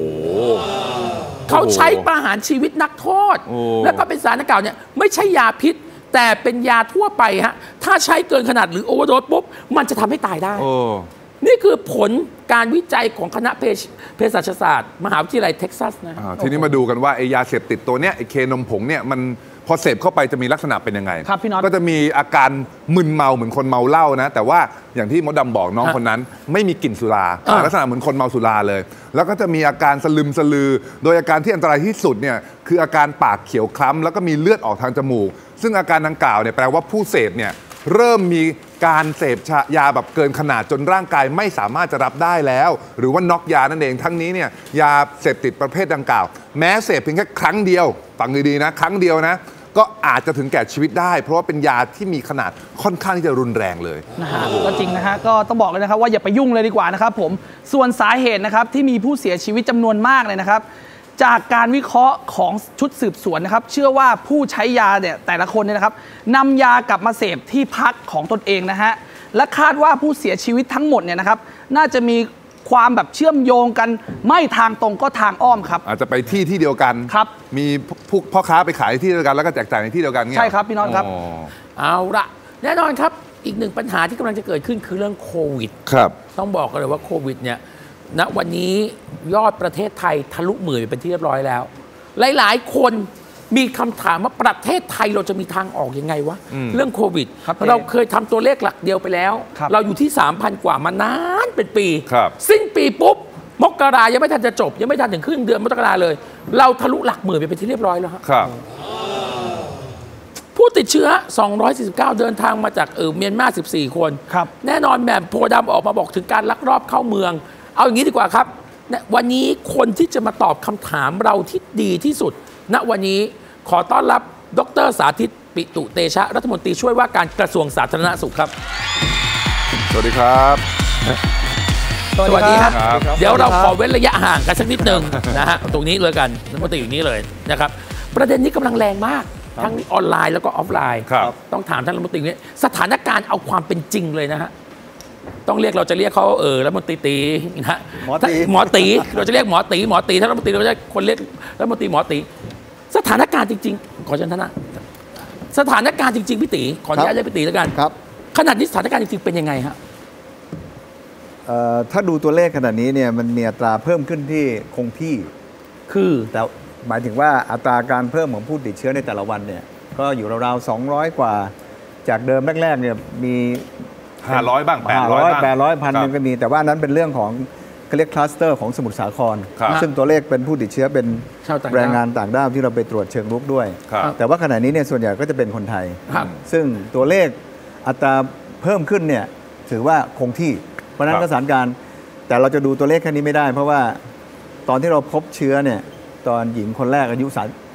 เขาใช้ประหารชีวิตนักโทษแล้วก็เป็นสารดังกล่าวเนี่ยไม่ใช่ยาพิษแต่เป็นยาทั่วไปฮะถ้าใช้เกินขนาดหรือโอเวอร์โดสปุ๊บมันจะทำให้ตายได้นี่คือผลการวิจัยของคณะเภสัชศาสตร์มหาวิทยาลัยเท็กซัสนะทีนี้มาดูกันว่าไอยาเสพติดตัวเนี้ยไอเคนมผงเนี่ยมันพอเสพเข้าไปจะมีลักษณะเป็นยังไงครับพี่น็อตก็จะมีอาการมึนเมาเหมือนคนเมาเหล้านะแต่ว่าอย่างที่มดดำบอกน้องคนนั้นไม่มีกลิ่นสุราลักษณะเหมือนคนเมาสุราเลยแล้วก็จะมีอาการสลึมสลือโดยอาการที่อันตรายที่สุดเนี่ยคืออาการปากเขียวคล้ำแล้วก็มีเลือดออกทางจมูกซึ่งอาการดังกล่าวเนี่ยแปลว่าผู้เสพเนี่ยเริ่มมีการเสพยาแบบเกินขนาดจนร่างกายไม่สามารถจะรับได้แล้วหรือว่าน็อกยานั่นเองทั้งนี้เนี่ยยาเสพติดประเภทดังกล่าวแม้เสพเพียงแค่ครั้งเดียวฟังดีๆนะครั้งเดียวนะก็อาจจะถึงแก่ชีวิตได้เพราะว่าเป็นยาที่มีขนาดค่อนข้างที่จะรุนแรงเลยนะฮะก็จริงนะฮะก็ต้องบอกเลยนะครับว่าอย่าไปยุ่งเลยดีกว่านะครับผมส่วนสาเหตุนะครับที่มีผู้เสียชีวิตจำนวนมากเลยนะครับจากการวิเคราะห์ของชุดสืบสวนนะครับเชื่อว่าผู้ใช้ยาเนี่ยแต่ละคนเนี่ยนะครับนำยากลับมาเสพที่พักของตนเองนะฮะและคาดว่าผู้เสียชีวิตทั้งหมดเนี่ยนะครับน่าจะมีความแบบเชื่อมโยงกันไม่ทางตรงก็ทางอ้อมครับอาจจะไปที่เดียวกันครับมีพ่อค้าไปขายที่เดียวกันแล้วก็แจกจ่ายในที่เดียวกันใช่ครับพี่น้องครับเอาละแน่นอนครับอีกหนึ่งปัญหาที่กำลังจะเกิดขึ้นคือเรื่องโควิดครับต้องบอกกันเลยว่าโควิดเนี่ยณวันนี้ยอดประเทศไทยทะลุหมื่นเป็นที่เรียบร้อยแล้วหลายๆคนมีคำถามว่าประเทศไทยเราจะมีทางออกยังไงวะเรื่องโควิดเราเคยทำตัวเลขหลักเดียวไปแล้วเราอยู่ที่ 3,000 กว่ามานานเป็นปีสิ้นปีปุ๊บมกรายังไม่ทันจะจบยังไม่ทันถึงครึ่งเดือนมกราเลยเราทะลุหลักหมื่นไปเป็นที่เรียบร้อยแล้วครับผู้ติดเชื้อ249เดินทางมาจากเมียนมา14 คนแน่นอนแหม่มโพธิ์ดำออกมาบอกถึงการลักลอบเข้าเมืองเอาอย่างนี้ดีกว่าครับวันนี้คนที่จะมาตอบคำถามเราที่ดีที่สุดณวันนี้ขอต้อนรับดร.สาธิตปิตุเตชะรัฐมนตรีช่วยว่าการกระทรวงสาธารณสุขครับสวัสดีครับสวัสดีครับเดี๋ยวเราขอเว้นระยะห่างกันสักนิดนึงนะฮะตรงนี้เลยกันรัฐมนตรีอยู่นี้เลยนะครับประเด็นนี้กำลังแรงมากทั้งออนไลน์แล้วก็ออฟไลน์ต้องถามท่านรัฐมนตรีนี้สถานการณ์เอาความเป็นจริงเลยนะฮะต้องเรียกเราจะเรียกเขารัฐมนตรีตีนะฮะหมอตีเราจะเรียกหมอตีท่านรัฐมนตรีเราจะคนเรียกรัฐมนตรีหมอตีสถานการณ์จริงๆขอเชิญท่านนะสถานการณ์จริงๆพี่ตีขออนุญาตเรียกพี่ตีแล้วกันครับขนาดนี้สถานการณ์จริงๆเป็นยังไงฮะถ้าดูตัวเลขขนาดนี้เนี่ยมันมีอัตราเพิ่มขึ้นที่คงที่คือแต่หมายถึงว่าอัตราการเพิ่มของผู้ติดเชื้อในแต่ละวันเนี่ยก็อยู่ราวๆ200กว่าจากเดิมแรกๆเนี่ยมี 500บ้าง 800 1,000 นึงก็มีแต่ว่านั้นเป็นเรื่องของเขาเรียกคลัสเตอร์ของสมุทรสาครซึ่งตัวเลขเป็นผู้ติดเชื้อเป็นแรงงานต่างด้าวที่เราไปตรวจเชิงรุกด้วยแต่ว่าขณะนี้เนี่ยส่วนใหญ่ก็จะเป็นคนไทยซึ่งตัวเลขอัตราเพิ่มขึ้นเนี่ยถือว่าคงที่เพราะนั้นก็สถานการณ์แต่เราจะดูตัวเลขแค่นี้ไม่ได้เพราะว่าตอนที่เราพบเชื้อเนี่ยตอนหญิงคนแรกอายุ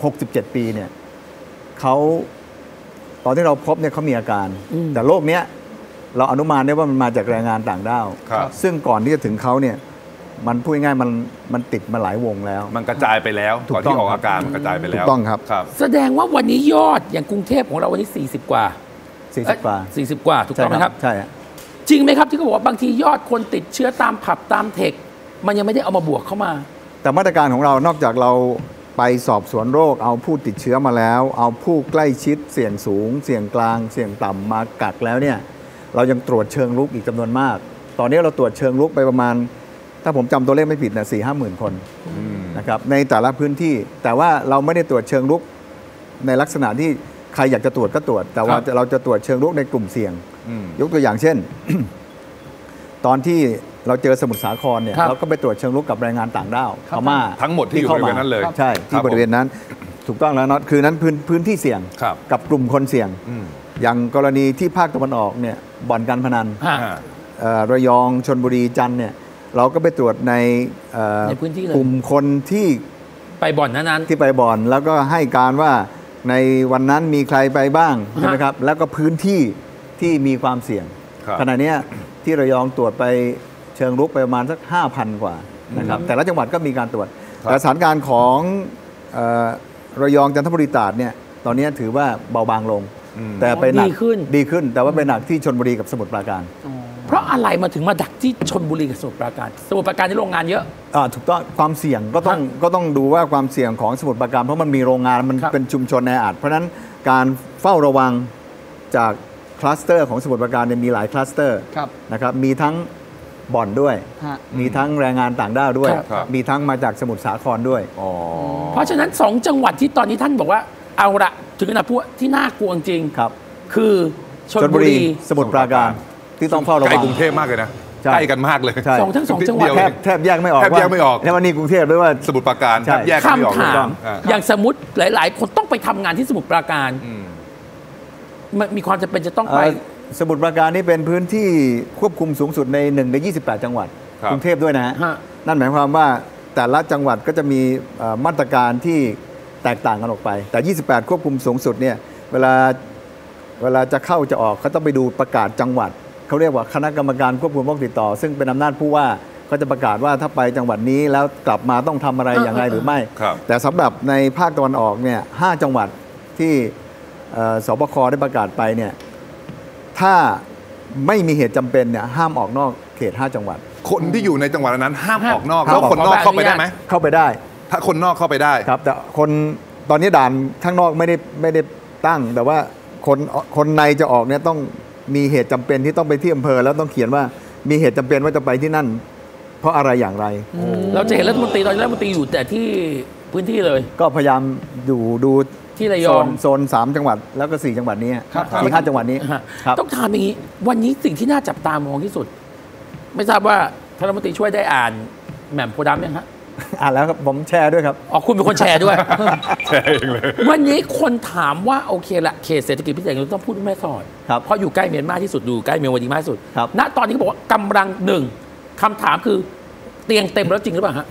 67 ปีเนี่ยเขาตอนที่เราพบเนี่ยเขามีอาการแต่โรคเนี้ยเราอนุมานได้ว่ามันมาจากแรงงานต่างด้าวซึ่งก่อนที่จะถึงเขาเนี่ยมันพูดง่ายมันติดมาหลายวงแล้วมันกระจายไปแล้วก่อนที่ออกอาการมันกระจายไปแล้วถูกต้องครับแสดงว่าวันนี้ยอดอย่างกรุงเทพของเราวันนี้40 กว่าถูกต้องไหมครับใช่จริงไหมครับที่เขาบอกว่าบางทียอดคนติดเชื้อตามผับตามเทคมันยังไม่ได้เอามาบวกเข้ามาแต่มาตรการของเรานอกจากเราไปสอบสวนโรคเอาผู้ติดเชื้อมาแล้วเอาผู้ใกล้ชิดเสี่ยงสูงเสี่ยงกลางเสี่ยงต่ำมากักแล้วเนี่ยเรายังตรวจเชิงรุกอีกจำนวนมากตอนนี้เราตรวจเชิงรุกไปประมาณถ้าผมจำตัวเลขไม่ผิดนะ4-5 หมื่นคนนะครับในแต่ละพื้นที่แต่ว่าเราไม่ได้ตรวจเชิงรุกในลักษณะที่ใครอยากจะตรวจก็ตรวจแต่ว่าเราจะตรวจเชิงรุกในกลุ่มเสี่ยงยกตัวอย่างเช่น ตอนที่เราเจอสมุทรสาครเนี่ยเราก็ไปตรวจเชิงรุกกับแรงงานต่างด้าวพม่าทั้งหมดที่อยู่บริเวณนั้นเลยใช่ที่บริเวณนั้นถูกต้องแล้วน็อตคือนั้นพื้นที่เสี่ยงกับกลุ่มคนเสี่ยงอย่างกรณีที่ภาคตะวันออกเนี่ยบ่อนการพนันระยองชลบุรีจันทร์เนี่ยเราก็ไปตรวจในพื้นที่กลุ่มคนที่ไปบ่อนนั้นที่ไปบ่อนแล้วก็ให้การว่าในวันนั้นมีใครไปบ้างใช่ไหมครับแล้วก็พื้นที่ที่มีความเสี่ยงขณะนี้ที่ระยองตรวจไปเชิงรุกไปประมาณสัก 5,000 กว่านะครับแต่ละจังหวัดก็มีการตรวจแต่สถานการณ์ของระยองจันทบุรีตราดเนี่ยตอนนี้ถือว่าเบาบางลงแต่ไปหนักดีขึ้นแต่ว่าไปหนักที่ชลบุรีกับสมุทรปราการเพราะอะไรมาถึงมาดักที่ชลบุรีกับสมุทรปราการที่โรงงานเยอะถูกต้องความเสี่ยงก็ต้องดูว่าความเสี่ยงของสมุทรปราการเพราะมันมีโรงงานมันเป็นชุมชนแออัดเพราะฉะนั้นการเฝ้าระวังจากคลัสเตอร์ของสมุทรปราการมีหลายคลัสเตอร์นะครับมีทั้งบ่อนด้วยมีทั้งแรงงานต่างด้าวด้วยมีทั้งมาจากสมุทรสาครด้วยเพราะฉะนั้น2จังหวัดที่ตอนนี้ท่านบอกว่าเอาละถึงขนาดพวกที่น่ากลัวจริงคือชลบุรีสมุทรปราการที่ต้องเฝ้าระวังใกล้กรุงเทพมากเลยนะใกล้กันมากเลยทั้ง2จังหวัดแทบแยกไม่ออกแล้ววันนี้กรุงเทพหรือว่าสมุทรปราการแทบแยกไม่ออกคำถามอย่างสมมติหลายๆคนต้องไปทำงานที่สมุทรปราการมีความจำเป็นจะต้องไปสมุทรปราการนี่เป็นพื้นที่ควบคุมสูงสุดใน1 ใน 28 จังหวัดกรุงเทพด้วยนะฮะนั่นหมายความว่าแต่ละจังหวัดก็จะมีมาตรการที่แตกต่างกันออกไปแต่28ควบคุมสูงสุดเนี่ยเวลาจะเข้าจะออกเขาต้องไปดูประกาศจังหวัดเขาเรียกว่าคณะกรรมการควบคุมโรคติดต่อซึ่งเป็นอำนาจผู้ว่าก็จะประกาศว่าถ้าไปจังหวัดนี้แล้วกลับมาต้องทำอะไรอย่างไรหรือไม่แต่สำหรับในภาคตะวันออกเนี่ย5จังหวัดที่สบคได้ประกาศไปเนี่ยถ้าไม่มีเหตุจำเป็นเนี่ยห้ามออกนอกเขต5จังหวัดคนที่อยู่ในจังหวัดนั้นห้ามออกนอกแล้วคนนอกเข้าไปได้ไหมเข้าไปได้ถ้าคนนอกเข้าไปได้ครับแต่คนตอนนี้ด่านข้างนอกไม่ได้ตั้งแต่ว่าคนในจะออกเนี่ยต้องมีเหตุจำเป็นที่ต้องไปที่อำเภอแล้วต้องเขียนว่ามีเหตุจำเป็นว่าจะไปที่นั่นเพราะอะไรอย่างไรเราจะเห็นรัฐมนตรีตอนนี้รัฐมนตรีอยู่แต่ที่พื้นที่เลยก็พยายามดูที่ระยองโซน3จังหวัดแล้วก็4จังหวัดนี้4-5จังหวัดนี้ต้องถามอย่างนี้วันนี้สิ่งที่น่าจับตามองที่สุดไม่ทราบว่าท่านรัฐมนตรีช่วยได้อ่านแหม่มโพธิ์ดำยังฮะอ่านแล้วครับผมแชร์ด้วยครับคุณเป็นคนแชร์ด้วยแชร์เองเลยวันนี้คนถามว่าโอเคละเขตเศรษฐกิจพิเศษเราต้องพูดแม่สอดเพราะอยู่ใกล้เมียนมาที่สุดอยู่ใกล้เมียนมาดีมากที่สุดณตอนนี้เขาบอกว่ากำลังคำถามคือเตียงเต็มแล้วจริงหรือเปล่าฮะ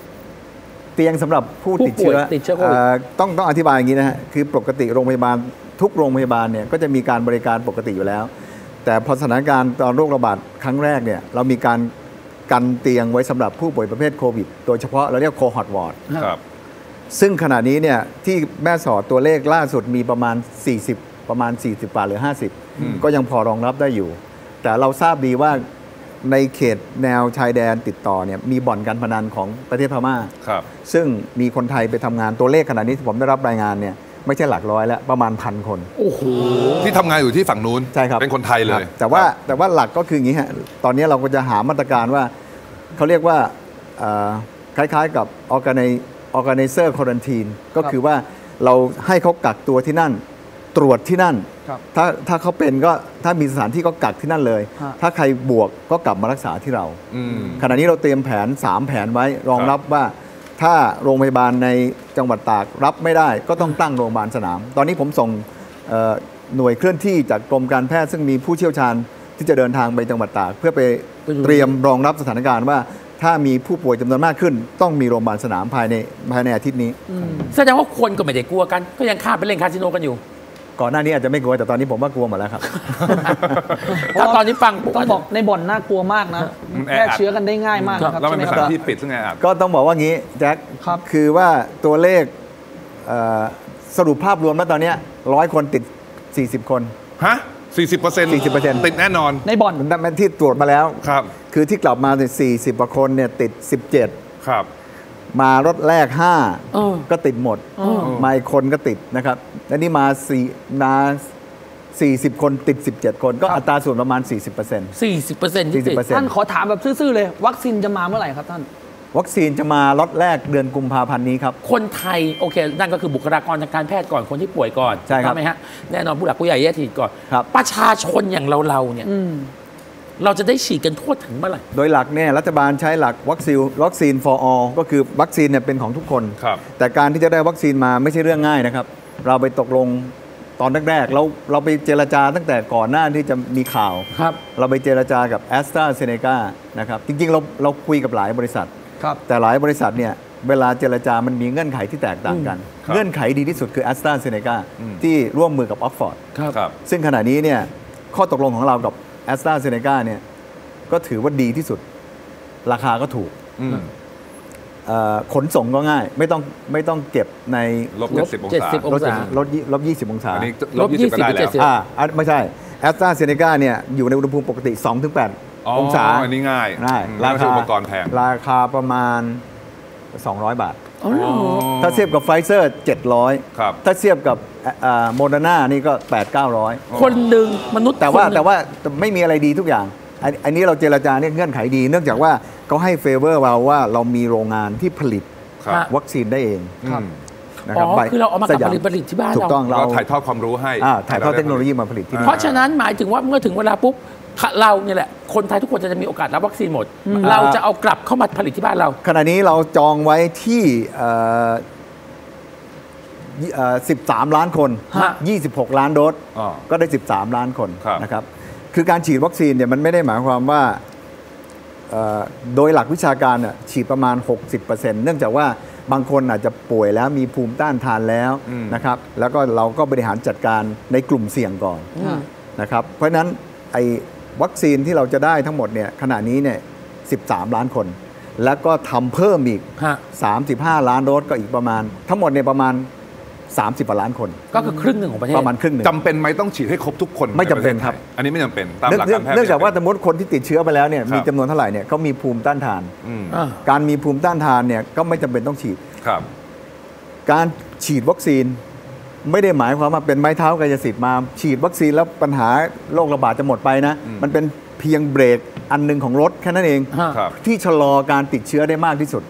เตียงสำหรับผู้ติดเชื้อต้องอธิบายอย่างนี้นะฮะคือปกติโรงพยาบาลทุกโรงพยาบาลเนี่ยก็จะมีการบริการปกติอยู่แล้วแต่พอสถานการณ์ตอนโรคระบาดครั้งแรกเนี่ยเรามีการกันเตียงไว้สำหรับผู้ป่วยประเภทโควิดโดยเฉพาะเราเรียกโคฮอตวอร์ดซึ่งขณะนี้เนี่ยที่แม่สอดตัวเลขล่าสุดมีประมาณ40กว่าหรือ50ก็ยังพอรองรับได้อยู่แต่เราทราบดีว่าในเขตแนวชายแดนติดต่อเนี่ยมีบ่อนการพนันของประเทศพม่าซึ่งมีคนไทยไปทำงานตัวเลขขณะนี้ที่ผมได้รับรายงานเนี่ยไม่ใช่หลักร้อยแล้วประมาณ1,000 คนโอ้โหที่ทำงานอยู่ที่ฝั่งนู้นใช่ครับเป็นคนไทยเลยแต่ว่าหลักก็คืออย่างนี้ฮะตอนนี้เราก็จะหามาตรการว่าเขาเรียกว่าคล้ายๆกับ organizer quarantine ก็คือว่าเราให้เขากักตัวที่นั่นตรวจที่นั่นถ้าเขาเป็นก็ถ้ามีสถานที่ก็กักที่นั่นเลยถ้าใครบวกก็กลับมารักษาที่เราขณะนี้เราเตรียมแผน3แผนไว้รองรับว่าถ้าโรงพยาบาลในจังหวัดตากรับไม่ได้ก็ต้องตั้งโรงพยาบาลสนามตอนนี้ผมส่งหน่วยเคลื่อนที่จากกรมการแพทย์ซึ่งมีผู้เชี่ยวชาญที่จะเดินทางไปจังหวัดตากเพื่อไปเตรียมรองรับสถานการณ์ว่าถ้ามีผู้ป่วยจำนวนมากขึ้นต้องมีโรงพยาบาลสนามภายในอาทิตย์นี้แสดงว่าคนก็ไม่ได้กลัวกันก็ยังข้ามไปเล่นคาสิโนกันอยู่ก่อนหน้านี้อาจจะไม่กลัวแต่ตอนนี้ผมว่ากลัวหมดแล้วครับถ้าตอนนี้ฟังต้องบอกในบ่อนน่ากลัวมากนะแพร่เชื้อกันได้ง่ายมากครับแล้วมันเป็นสถานที่ปิดซึ่งไงก็ต้องบอกว่างี้แจ็คคือว่าตัวเลขสรุปภาพรวมแล้วตอนนี้100 คนติด40 คนฮะ40%ติดแน่นอนในบ่อนที่ตรวจมาแล้วครับคือที่กลับมา40 กว่าคนเนี่ยติด17ครับมารถแรก5ก็ติดหมดมาอีกคนก็ติดนะครับแล้วนี่มา40 คนติด17 คนก็อัตราส่วนประมาณ 40% ท่านขอถามแบบซื่อๆเลยวัคซีนจะมาเมื่อไหร่ครับท่านวัคซีนจะมาล็อตแรกเดือนกุมภาพันธ์นี้ครับคนไทยโอเคนั่นก็คือบุคลากรทางการแพทย์ก่อนคนที่ป่วยก่อนใช่ครับไหมฮะแน่นอนผู้หลักผู้ใหญ่แยกฉีดก่อนประชาชนอย่างเราเนี่ยเราจะได้ฉีดกันทั่วถึงเมื่อไหร่โดยหลักเนี่ยรัฐบาลใช้หลักวัคซีน for all ก็คือวัคซีนเนี่ยเป็นของทุกคนแต่การที่จะได้วัคซีนมาไม่ใช่เรื่องง่ายนะครับเราไปตกลงตอนแรกๆเราไปเจรจาตั้งแต่ก่อนหน้าที่จะมีข่าวเราไปเจรจากับ AstraZeneca นะครับจริงๆเราคุยกับหลายบริษัทแต่หลายบริษัทเนี่ยเวลาเจรจามันมีเงื่อนไขที่แตกต่างกันเงื่อนไขดีที่สุดคือ AstraZeneca ที่ร่วมมือกับ Oxford ซึ่งขณะนี้เนี่ยข้อตกลงของเรากับ AstraZeneca เนี่ยก็ถือว่าดีที่สุดราคาก็ถูกขนส่งก็ง่ายไม่ต้องเก็บใน -70 องศาลบ20 องศาอันนี้-20 ก็ได้แล้วไม่ใช่ AstraZeneca เนี่ยอยู่ในอุณหภูมิปกติ 2-8 องศาอันนี้ง่ายราคาอุปกรณ์แพงราคาประมาณ200 บาทถ้าเทียบกับไฟเซอร์700ถ้าเทียบกับโมเดอร์นานี่ก็800-900 คนหนึ่งมนุษย์แต่ว่าไม่มีอะไรดีทุกอย่างอันนี้เราเจรจาเนี่ยเงื่อนไขดีเนื่องจากว่าเขาให้เฟเวอร์เราว่าเรามีโรงงานที่ผลิตวัคซีนได้เองนะครับคือเราเอามาผลิตที่บ้านถูกต้องเราถ่ายทอดความรู้ให้ถ่ายทอดเทคโนโลยีมาผลิตที่นี่เพราะฉะนั้นหมายถึงว่าเมื่อถึงเวลาปุ๊บเราเนี่ยแหละคนไทยทุกคนจะมีโอกาสรับวัคซีนหมดเราจะเอากลับเข้ามาผลิตที่บ้านเราขณะนี้เราจองไว้ที่13 ล้านคน26 ล้านโดสก็ได้13 ล้านคนนะครับคือการฉีดวัคซีนเนี่ยมันไม่ได้หมายความว่าโดยหลักวิชาการฉีดประมาณ 60% เนื่องจากว่าบางคนอาจจะป่วยแล้วมีภูมิต้านทานแล้วนะครับแล้วก็เราก็บริหารจัดการในกลุ่มเสี่ยงก่อนนะครับเพราะฉะนั้นไอ้วัคซีนที่เราจะได้ทั้งหมดเนี่ยขณะนี้เนี่ย13 ล้านคนแล้วก็ทำเพิ่มอีก35 ล้านโดสก็อีกประมาณทั้งหมดเนี่ยประมาณ30 ล้านคนก็คือครึ่งหนึ่งของประเทศประมาณครึ่งหนึ่งจำเป็นไหมต้องฉีดให้ครบทุกคนไม่จำเป็นครับอันนี้ไม่จำเป็นตามหลักการแพทย์เนื่องจากว่าสมมติคนที่ติดเชื้อไปแล้วเนี่ยมีจำนวนเท่าไหร่เนี่ยเขามีภูมิต้านทานการมีภูมิต้านทานเนี่ยก็ไม่จำเป็นต้องฉีดการฉีดวัคซีนไม่ได้หมายความว่าเป็นไม้เท้ากายสิทธิ์มาฉีดวัคซีนแล้วปัญหาโรคระบาดจะหมดไปนะมันเป็นเพียงเบรกอันนึงของรถแค่นั้นเองที่ชะลอการติดเชื้อได้มากที่สุด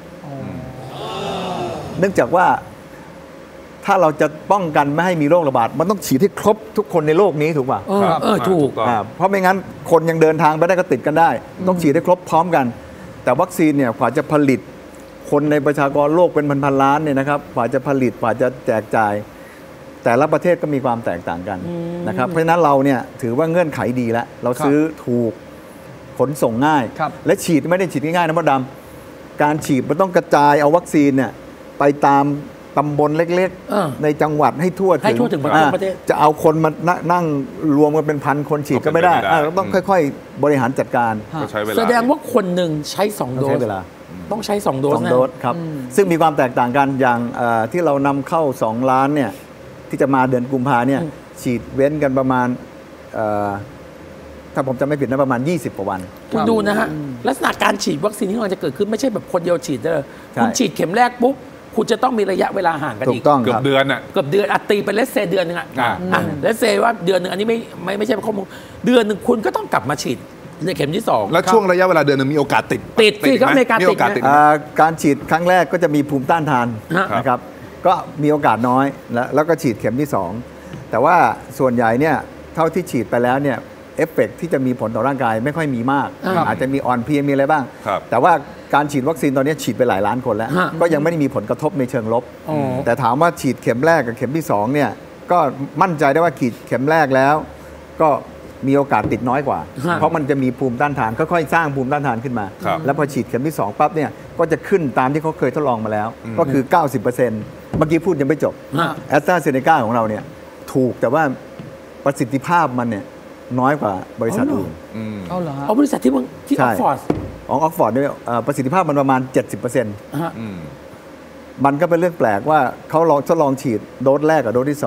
เนื่องจากว่าถ้าเราจะป้องกันไม่ให้มีโรคระบาดมันต้องฉีดให้ครบทุกคนในโลกนี้ถูกป่ะถูกเพราะไม่งั้นคนยังเดินทางไปได้ก็ติดกันได้ต้องฉีดให้ครบพร้อมกันแต่วัคซีนเนี่ยกว่าจะผลิตคนในประชากรโลกเป็นพันล้านเนี่ยนะครับกว่าจะผลิตกว่าจะแจกจ่ายแต่ละประเทศก็มีความแตกต่างกันนะครับเพราะฉะนั้นเราเนี่ยถือว่าเงื่อนไขดีแล้วเราซื้อถูกขนส่งง่ายและฉีดไม่ได้ฉีดง่ายๆนะมดดำการฉีดมันต้องกระจายเอาวัคซีนเนี่ยไปตามตำบลเล็กๆในจังหวัดให้ทั่วถึงประเทศจะเอาคนมานั่งรวมกันเป็นพันคนฉีดก็ไม่ได้เราต้องค่อยๆบริหารจัดการแสดงว่าคนหนึ่งใช้2โดสต้องใช้2โดส 2 โดสครับซึ่งมีความแตกต่างกันอย่างที่เรานำเข้า2 ล้านเนี่ยที่จะมาเดือนกุมภาเนี่ยฉีดเว้นกันประมาณถ้าผมจำไม่ผิดนะประมาณ20 กว่าวันคุณดูนะฮะลักษณะการฉีดวัคซีนที่มันจะเกิดขึ้นไม่ใช่แบบคนเดียวฉีดได้เลยคุณฉีดเข็มแรกปุ๊บคุณจะต้องมีระยะเวลาห่างกันอีกเกือบเดือนอ่ะเกือบเดือนตีไปเลสเซเดือนนึงอ่ะเลสเซว่าเดือนนึงอันนี้ไม่ใช่ข้อมูลเดือนนึงคุณก็ต้องกลับมาฉีดในเข็มที่2 แล้วช่วงระยะเวลาเดือนนึงมีโอกาสติดที่เขาในการติดการฉีดครั้งแรกก็จะมีภูมิต้านทานนะครับก็มีโอกาสน้อยแล้วก็ฉีดเข็มที่2แต่ว่าส่วนใหญ่เนี่ยเท่าที่ฉีดไปแล้วเนี่ยเอฟเฟกที่จะมีผลต่อร่างกายไม่ค่อยมีมากอาจจะมีอ่อนเพลียมีอะไรบ้างแต่ว่าการฉีดวัคซีนตอนนี้ฉีดไปหลายล้านคนแล้วก็ยังไม่ได้มีผลกระทบในเชิงลบแต่ถามว่าฉีดเข็มแรกกับเข็มที่2เนี่ยก็มั่นใจได้ว่าฉีดเข็มแรกแล้วก็มีโอกาสติดน้อยกว่าเพราะมันจะมีภูมิต้านทานค่อยๆสร้างภูมิต้านทานขึ้นมาแล้วพอฉีดเข็มที่2ปั๊บเนี่ยก็จะขึ้นตามที่เขาเคยทดลองมาแล้วก็คือ 90%เมื่อกี้พูดยังไม่จบแอสตราเซเนกาของเราเนี่ยถูกแต่ว่าประสิทธิภาพมันเนี่ยน้อยกว่าบริษัทอื่นเอาเหรอเอาบริษัทที่ออกฟอร์ดของออกฟอร์ดเนี่ยประสิทธิภาพมันประมาณ 70%มันก็เป็นเรื่องแปลกว่าเขาทดลองฉีดโดสแรกกับโดสที่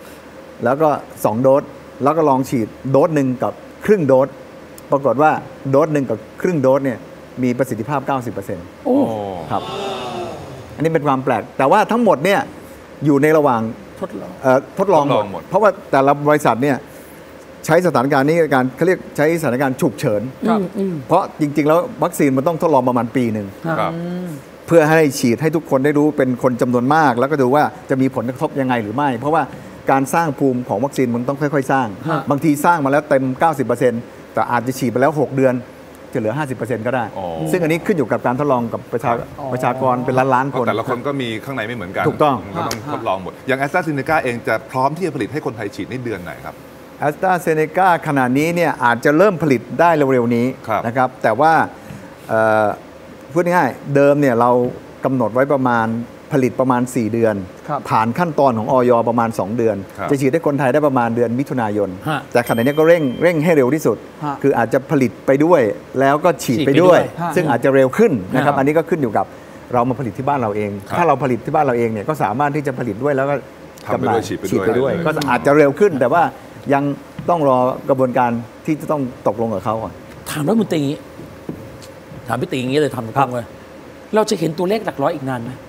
2แล้วก็2โดสแล้วก็ลองฉีดโดสหนึ่งกับครึ่งโดสปรากฏว่าโดสหนึ่งกับครึ่งโดสเนี่ยมีประสิทธิภาพ 90% โอ้ครับอันนี้เป็นความแปลกแต่ว่าทั้งหมดเนี่ยอยู่ในระหว่างทดลองหมดเพราะว่าแต่ละบริษัทเนี่ยใช้สถานการณ์นี้ในการเขาเรียกใช้สถานการณ์ฉุกเฉินเพราะจริงๆแล้ววัคซีนมันต้องทดลองประมาณปีหนึ่งเพื่อให้ฉีดให้ทุกคนได้รู้เป็นคนจำนวนมากแล้วก็ดูว่าจะมีผลกระทบยังไงหรือไม่เพราะว่าการสร้างภูมิของวัคซีนมันต้องค่อยๆสร้างบางทีสร้างมาแล้วเต็ม 90% แต่อาจจะฉีดไปแล้ว6 เดือนจะเหลือ 50% ก็ได้ซึ่งอันนี้ขึ้นอยู่กับการทดลองกับประชากรเป็นล้านๆคนแต่ละคนก็มีข้างในไม่เหมือนกันถูกต้องทดลองหมดอย่างแอสตราเซเนกาเองจะพร้อมที่จะผลิตให้คนไทยฉีดในเดือนไหนครับแอสตราเซเนกาขณะนี้เนี่ยอาจจะเริ่มผลิตได้เร็วๆนี้นะครับแต่ว่าพูดง่ายๆเดิมเนี่ยเรากำหนดไว้ประมาณผลิตประมาณ4 เดือนผ่านขั้นตอนของอย.ประมาณ2 เดือนจะฉีดให้คนไทยได้ประมาณเดือนมิถุนายนแต่ขณะนี้ก็เร่งให้เร็วที่สุดคืออาจจะผลิตไปด้วยแล้วก็ฉีดไปด้วยซึ่งอาจจะเร็วขึ้นนะครับอันนี้ก็ขึ้นอยู่กับเรามาผลิตที่บ้านเราเองถ้าเราผลิตที่บ้านเราเองเนี่ยก็สามารถที่จะผลิตด้วยแล้วก็จำหน่ายฉีดไปด้วยก็อาจจะเร็วขึ้นแต่ว่ายังต้องรอกระบวนการที่จะต้องตกลงกับเขาก่อนถามรัฐมนตรีถามพี่ตีอย่างนี้เลยทำตรงเลยเราจะเห็นตัวเลขหลักร้อยอีกนานไหม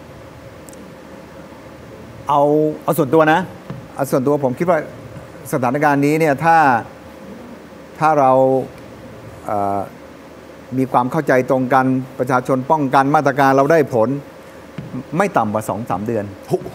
เอาส่วนตัวนะเอาส่วนตัวผมคิดว่าสถานการณ์นี้เนี่ยถ้าเรามีความเข้าใจตรงกันประชาชนป้องกันมาตรการเราได้ผลไม่ต่ำกว่า 2-3 เดือน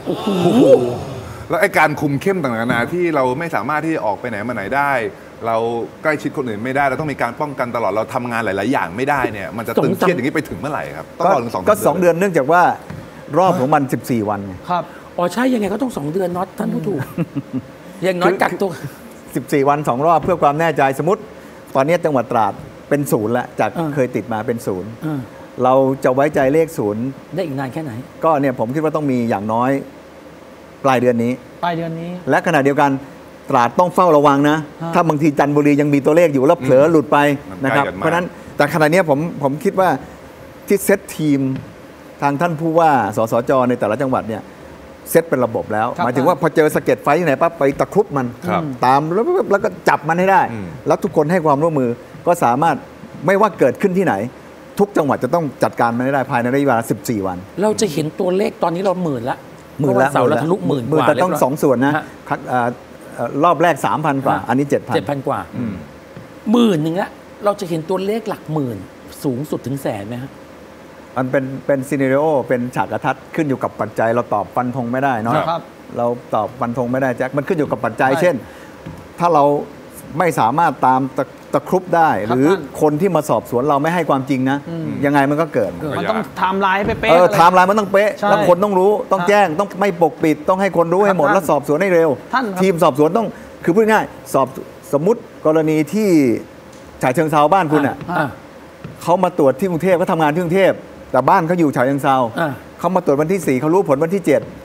แล้วไอ้การคุมเข้มต่างๆนานาที่เราไม่สามารถที่ออกไปไหนมาไหนได้เราใกล้ชิดคนอื่นไม่ได้เราต้องมีการป้องกันตลอดเราทำงานหลายๆอย่างไม่ได้เนี่ยมันจะตึงเครียดอย่างนี้ไปถึงเมื่อไหร่ครับต้องรอถึง2 เดือนเนื่องจากว่ารอบของมัน14 วันครับอ๋อใช่ยังไงก็ต้อง2 เดือนน็อตท่านผู้ถูกอย่างน้อยกักตัว 14 วัน2 รอบเพื่อความแน่ใจสมมติตอนนี้จังหวัดตราดเป็น0แล้วจากเคยติดมาเป็น0เราจะไว้ใจเลข0 ได้อีกนานแค่ไหนก็เนี่ยผมคิดว่าต้องมีอย่างน้อยปลายเดือนนี้และขณะเดียวกันตราดต้องเฝ้าระวังนะถ้าบางทีจันทบุรียังมีตัวเลขอยู่แล้วเผลอหลุดไปนะครับเพราะนั้นแต่ขณะนี้ผมคิดว่าที่เซตทีมทางท่านผู้ว่าสสจ.ในแต่ละจังหวัดเนี่ยเซตเป็นระบบแล้วหมายถึงว่าพอเจอสะเก็ดไฟที่ไหนปั๊บไปตะครุบมันตามแล้วก็จับมันให้ได้แล้วทุกคนให้ความร่วมมือก็สามารถไม่ว่าเกิดขึ้นที่ไหนทุกจังหวัดจะต้องจัดการมันให้ได้ภายในระยะเวลา14 วันเราจะเห็นตัวเลขตอนนี้เรา10,000ละเสาร์ละทะลุ10,000 กว่าแต่ต้อง2 ส่วนนะรอบแรก 3,000 กว่าอันนี้ 7,000 กว่า10,000 นึงละเราจะเห็นตัวเลขหลักหมื่นสูงสุดถึงแสนไหมฮะมันเป็นซีนาริโอเป็นฉากกระทัดขึ้นอยู่กับปัจจัยเราตอบฟันธงไม่ได้เนาะเราตอบฟันธงไม่ได้แจ็คมันขึ้นอยู่กับปัจจัยเช่นถ้าเราไม่สามารถตามตะครุบได้หรือคนที่มาสอบสวนเราไม่ให้ความจริงนะยังไงมันก็เกิดมันต้องไทม์ไลน์เป๊ะไทม์ไลน์มันต้องเป๊ะแล้วคนต้องรู้ต้องแจ้งต้องไม่ปกปิดต้องให้คนรู้ให้หมดแล้วสอบสวนให้เร็วทีมสอบสวนต้องคือพูดง่ายสมมุติกรณีที่ฉะเชิงเทราบ้านคุณอ่ะเขามาตรวจที่กรุงเทพเขาทำงานที่กรุงเทพแต่บ้านเขาอยู่ฉะเชิงเทราเขามาตรวจวันที่4เขารู้ผลวันที่7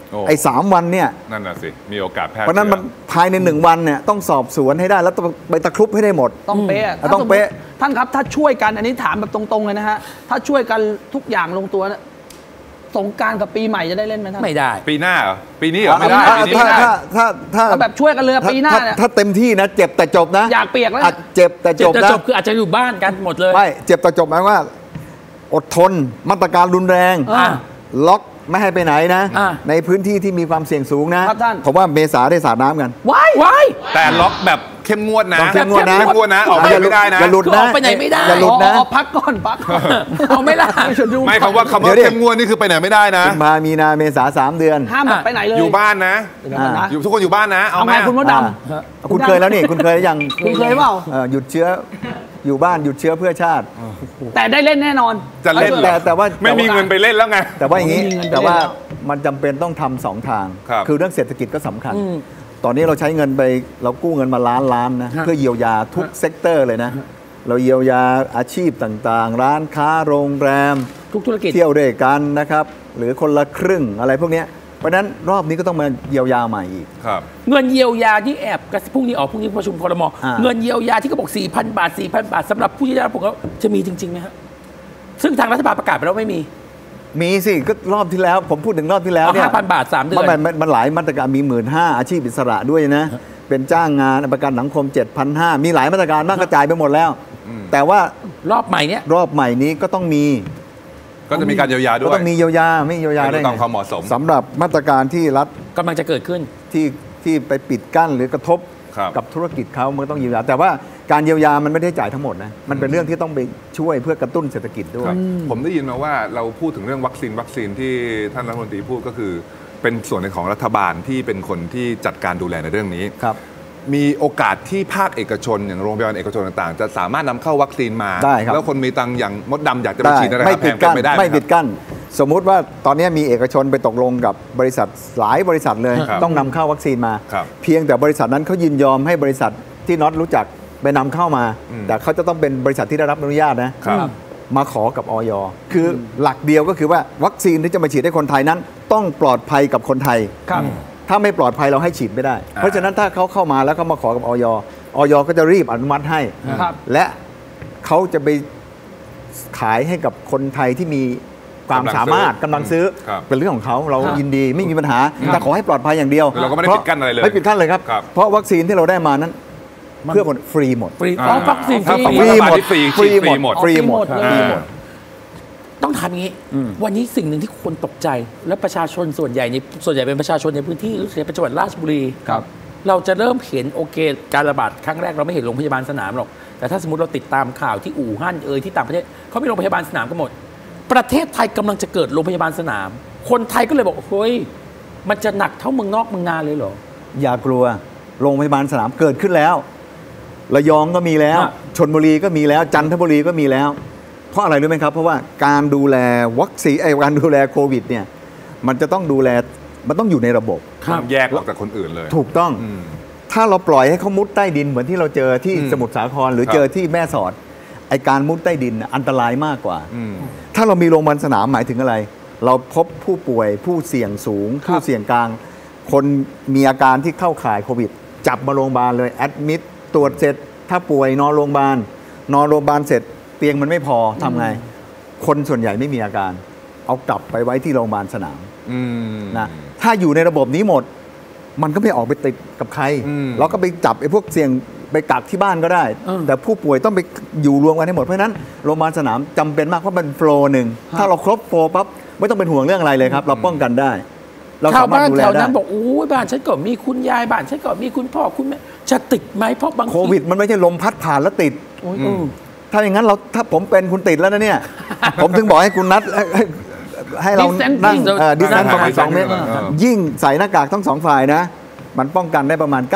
ไอ้3 วันเนี่ยนั่นน่ะสิมีโอกาสแพร่เพราะนั้นมันภายใน1 วันเนี่ยต้องสอบสวนให้ได้แล้วต้องไปตะครุบให้ได้หมดต้องเป๊ะต้องเป๊ะท่านครับถ้าช่วยกันอันนี้ถามแบบตรงๆเลยนะฮะถ้าช่วยกันทุกอย่างลงตัวสงกรานต์กับปีใหม่จะได้เล่นไหมท่านไม่ได้ปีหน้าเหรอปีนี้เหรอไม่ได้ถ้าแบบช่วยกันเลยปีหน้าเนี่ยถ้าเต็มที่นะเจ็บแต่จบนะอยากเปียกแล้วเจ็บแต่จบนะคืออาจจะอยู่บ้านกันหมดเลยไม่เจ็บแต่จบหมายว่าอดทนมาตรการรุนแรงล็อกไม่ให้ไปไหนนะในพื้นที่ที่มีความเสี่ยงสูงนะผมว่าเมษาได้สาดน้ำกันว้ายแต่ล็อกแบบเข้มงวดนะเข้มงวดนะออกไปไม่ได้นะอย่าหลุดนะไปไหนไม่ได้อย่าหลุดนะพักก่อนเอาไม่ได้ไม่คำว่าเข้มงวดนี่คือไปไหนไม่ได้นะมามีนาเมษา3 เดือนห้ามไปไหนเลยอยู่บ้านนะอยู่ทุกคนอยู่บ้านนะเอาไงคุณมดดำคุณเคยแล้วนี่คุณเคยยังคุณเคยเปล่าหยุดเชื้ออยู่บ้านหยุดเชื้อเพื่อชาติแต่ได้เล่นแน่นอนจะเล่นแต่ว่าไม่มีเงินไปเล่นแล้วไงแต่ว่าอย่างนี้แต่ว่ามันจำเป็นต้องทำ2 ทางคือเรื่องเศรษฐกิจก็สำคัญตอนนี้เราใช้เงินไปเรากู้เงินมาล้านนะเพื่อเยียวยาทุกเซกเตอร์เลยนะเราเยียวยาอาชีพต่างๆร้านค้าโรงแรมทุกธุรกิจเที่ยวด้วยกันนะครับหรือคนละครึ่งอะไรพวกนี้เพราะนั้นรอบนี้ก็ต้องมาเยียวยาใหม่อีกเงินเยียวยาที่แอบกันพรุ่งนี้ประชุมครม.เงินเยียวยาที่เขาบอก 4,000 บาทสำหรับผู้ที่ได้รับผลกระทบจะมีจริงๆไหมฮะซึ่งทางรัฐบาลประกาศไปแล้วไม่มีสิก็รอบที่แล้วผมพูดถึงรอบที่แล้วเนี่ย 5,000 บาท3 เดือนมันหลายมาตรการมี 15,000 อาชีพอิสระด้วยนะเป็นจ้างงานประกันสังคม 7,500 มีหลายมาตรการมากกระจายไปหมดแล้วแต่ว่ารอบใหม่นี้ก็ต้องมีก็จะมีการเยียวยาด้วยก็ต้องมีเยียวยาไม่เยียวยาได้ตามความเหมาะสมสำหรับมาตรการที่รัฐกำลังจะเกิดขึ้นที่ไปปิดกั้นหรือกระทบกับธุรกิจเขามันต้องเยียวยาแต่ว่าการเยียวยามันไม่ได้จ่ายทั้งหมดนะมันเป็นเรื่องที่ต้องไปช่วยเพื่อกระตุ้นเศรษฐกิจด้วยผมได้ยินมาว่าเราพูดถึงเรื่องวัคซีนที่ท่านรัฐมนตรีพูดก็คือเป็นส่วนหนึ่งของรัฐบาลที่เป็นคนที่จัดการดูแลในเรื่องนี้มีโอกาสที่ภาคเอกชนอย่างโรงพยาบาลเอกชนต่างๆจะสามารถนำเข้าวัคซีนมาแล้วคนมีตังค์อย่างมดดำอยากจะไปฉีดอะไรไม่ปิดกั้นสมมุติว่าตอนนี้มีเอกชนไปตกลงกับบริษัทหลายบริษัทเลยต้องนำเข้าวัคซีนมาเพียงแต่บริษัทนั้นเขายินยอมให้บริษัทที่น็อตรู้จักไปนำเข้ามาแต่เขาจะต้องเป็นบริษัทที่ได้รับอนุญาตนะมาขอกับอย.คือหลักเดียวก็คือว่าวัคซีนที่จะมาฉีดให้คนไทยนั้นต้องปลอดภัยกับคนไทยถ้าไม่ปลอดภัยเราให้ฉีดไม่ได้เพราะฉะนั้นถ้าเขาเข้ามาแล้วเขามาขอกับอย.ก็จะรีบอนุมัติให้และเขาจะไปขายให้กับคนไทยที่มีความสามารถกำลังซื้อเป็นเรื่องของเขาเรายินดีไม่มีปัญหาแต่ขอให้ปลอดภัยอย่างเดียวเราก็ไม่ได้ปิดกั้นอะไรเลยไม่ปิดกั้นเลยครับเพราะวัคซีนที่เราได้มานั้นเพื่อหมดฟรีหมดวัคซีนฟรีหมดต้องทำอย่างนี้วันนี้สิ่งหนึ่งที่คนตกใจและประชาชนส่วนใหญ่เป็นประชาชนในพื้นที่หรือในจังหวัดราชบุรีเราจะเริ่มเห็นโอเคการระบาดครั้งแรกเราไม่เห็นโรงพยาบาลสนามหรอกแต่ถ้าสมมติเราติดตามข่าวที่อู่ฮั่นที่ต่างประเทศเขามีโรงพยาบาลสนามกันหมดประเทศไทยกำลังจะเกิดโรงพยาบาลสนามคนไทยก็เลยบอกเฮ้ยมันจะหนักเท่าเมืองนอกเมืองนาเลยเหรออย่ากลัวโรงพยาบาลสนามเกิดขึ้นแล้วระยองก็มีแล้วชลบุรีก็มีแล้วจันทบุรีก็มีแล้วเพราะอะไรรู้ไหมครับเพราะว่าการดูแลวัคซีนการดูแลโควิดเนี่ยมันจะต้องดูแลมันต้องอยู่ในระบบแยกออกจากคนอื่นเลยถูกต้องถ้าเราปล่อยให้เขามุดใต้ดินเหมือนที่เราเจอที่สมุทรสาครหรือเจอที่แม่สอดไอการมุดใต้ดินอันตรายมากกว่าถ้าเรามีโรงพยาบาลสนามหมายถึงอะไรเราพบผู้ป่วยผู้เสี่ยงสูงผู้เสี่ยงกลางคนมีอาการที่เข้าข่ายโควิดจับมาโรงพยาบาลเลยแอดมิดตรวจเสร็จถ้าป่วยนอนโรงพยาบาลเสร็จเตียงมันไม่พอทำไงคนส่วนใหญ่ไม่มีอาการเอากลับไปไว้ที่โรงพยาบาลสนามนะถ้าอยู่ในระบบนี้หมดมันก็ไม่ออกไปติดกับใครเราก็ไปจับไอ้พวกเสี่ยงไปกักที่บ้านก็ได้แต่ผู้ป่วยต้องไปอยู่รวมกันให้หมดเพราะฉะนั้นโรงพยาบาลสนามจำเป็นมากเพราะมันโฟล์หนึ่งถ้าเราครบโฟล์ปั๊บไม่ต้องเป็นห่วงเรื่องอะไรเลยครับเราป้องกันได้ชาวบ้านแถวนั้นบอกอู้บ้านฉันก็มีคุณยายบ้านฉันก็มีคุณพ่อคุณแม่จะติดไหมเพราะบางโควิดมันไม่ใช่ลมพัดผ่านแล้วติดถ้าอย่างนั้นถ้าผมเป็นคุณติดแล้วนะเนี่ยผมถึงบอกให้คุณนัดให้เรานั่งดิสแทนประมาณ2 เมตรยิ่งใส่หน้ากากทั้ง2 ฝ่ายนะมันป้องกันได้ประมาณ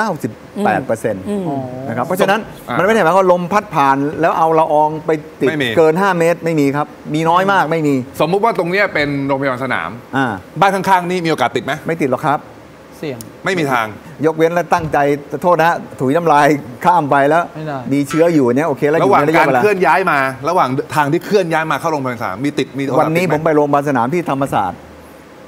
98% นะครับเพราะฉะนั้นมันไม่ได้หมายความว่าลมพัดผ่านแล้วเอาละอองไปติดเกิน5 เมตรไม่มีครับมีน้อยมากไม่มีสมมุติว่าตรงนี้เป็นโรงพยาบาลสนามบ้านข้างๆนี่มีโอกาสติดไหมไม่ติดหรอกครับเสี่ยงไม่มีทางยกเว้นแล้วตั้งใจโทษนะถุยน้ำลายข้ามไปแล้วมีเชื้ออยู่เนี่ยโอเคแล้วระหว่างการเคลื่อนย้ายมาระหว่างทางที่เคลื่อนย้ายมาเข้าโรงพยาบาลสนามมีติดมีวันนี้ผมไปโรงพยาบาลสนามที่ธรรมศาสตร์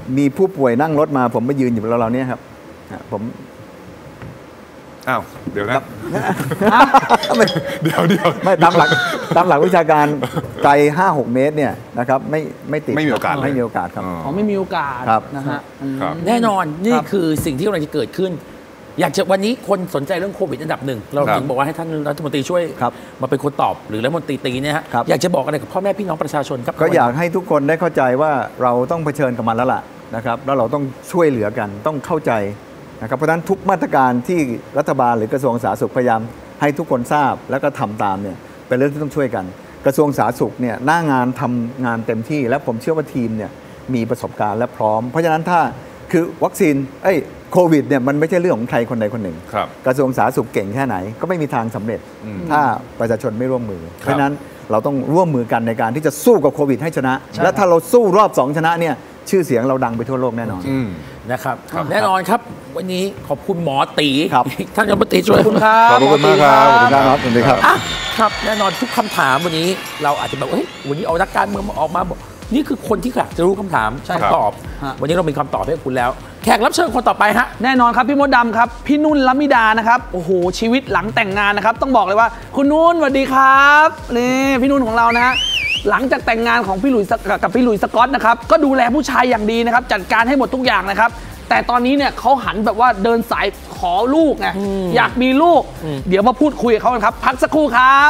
มีผู้ป่วยนั่งรถมาผมมายืนอยู่เราเนี่ยครับผมอ้าวเดี๋ยวนะเดี๋ยวไม่ตามหลักวิชาการไกล 5-6 เมตรเนี่ยนะครับไม่ติดไม่มีโอกาสครับไม่มีโอกาสนะฮะแน่นอนนี่คือสิ่งที่กำลังจะเกิดขึ้นอยากจะวันนี้คนสนใจเรื่องโควิดอันดับหนึ่งเราถึงบอกว่าให้ท่านรัฐมนตรีช่วยมาเป็นคนตอบหรือรัฐมนตรีตีเนี่ยฮะอยากจะบอกอะไรกับพ่อแม่พี่น้องประชาชนครับก็อยากให้ทุกคนได้เข้าใจว่าเราต้องเผชิญกับมันแล้วล่ะนะครับแล้วเราต้องช่วยเหลือกันต้องเข้าใจนะครับเพราะฉะนั้นทุกมาตรการที่รัฐบาลหรือกระทรวงสาธารณสุขพยายามให้ทุกคนทราบแล้วก็ทำตามเนี่ยเป็นเรื่องที่ต้องช่วยกันกระทรวงสาธารณสุขเนี่ยหน้างานทำงานเต็มที่และผมเชื่อว่าทีมเนี่ยมีประสบการณ์และพร้อมเพราะฉะนั้นถ้าคือวัคซีนโควิดเนี่ยมันไม่ใช่เรื่องของใครคนใดคนหนึ่งกระทรวงสาธารณสุขเก่งแค่ไหนก็ไม่มีทางสำเร็จถ้าประชาชนไม่ร่วมมือเพราะฉะนั้นเราต้องร่วมมือกันในการที่จะสู้กับโควิดให้ชนะและถ้าเราสู้รอบ2ชนะเนี่ยชื่อเสียงเราดังไปทั่วโลกแน่นอนนะครับแน่นอนครับวันนี้ขอบคุณหมอตีท่านรัฐมนตรีช่วยขอบคุณครับขอบคุณมากครับขอบคุณครับสวัสดีครับครับแน่นอนทุกคำถามวันนี้เราอาจจะแบบวันนี้เอานักการเมืองมาออกมาบอกนี่คือคนที่อยากจะรู้คำถามคำตอบวันนี้เรามีคำตอบให้คุณแล้วแขกรับเชิญคนต่อไปฮะแน่นอนครับพี่มดดำครับพี่นุ่นลัมมิดานะครับโอ้โหชีวิตหลังแต่งงานนะครับต้องบอกเลยว่าคุณนุ่นสวัสดีครับนี่พี่นุ่นของเรานะฮะหลังจากแต่งงานของพี่หลุยกับพี่หลุยสก๊อตนะครับก็ดูแลผู้ชายอย่างดีนะครับจัดการให้หมดทุกอย่างนะครับแต่ตอนนี้เนี่ยเขาหันแบบว่าเดินสายขอลูกไงอยากมีลูกเดี๋ยวมาพูดคุยกับเขากันครับพักสักครู่ครับ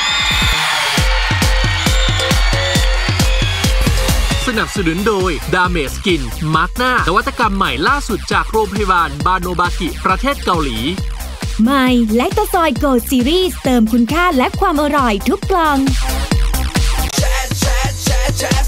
สนับสนุนโดย Damage Skin มาร์กหน้านวัตกรรมใหม่ล่าสุดจากโรงพยาบาลบาโนบากิประเทศเกาหลีใหม่แลคโตซอยโกลด์ซีรีส์เติมคุณค่าและความอร่อยทุกกล่อง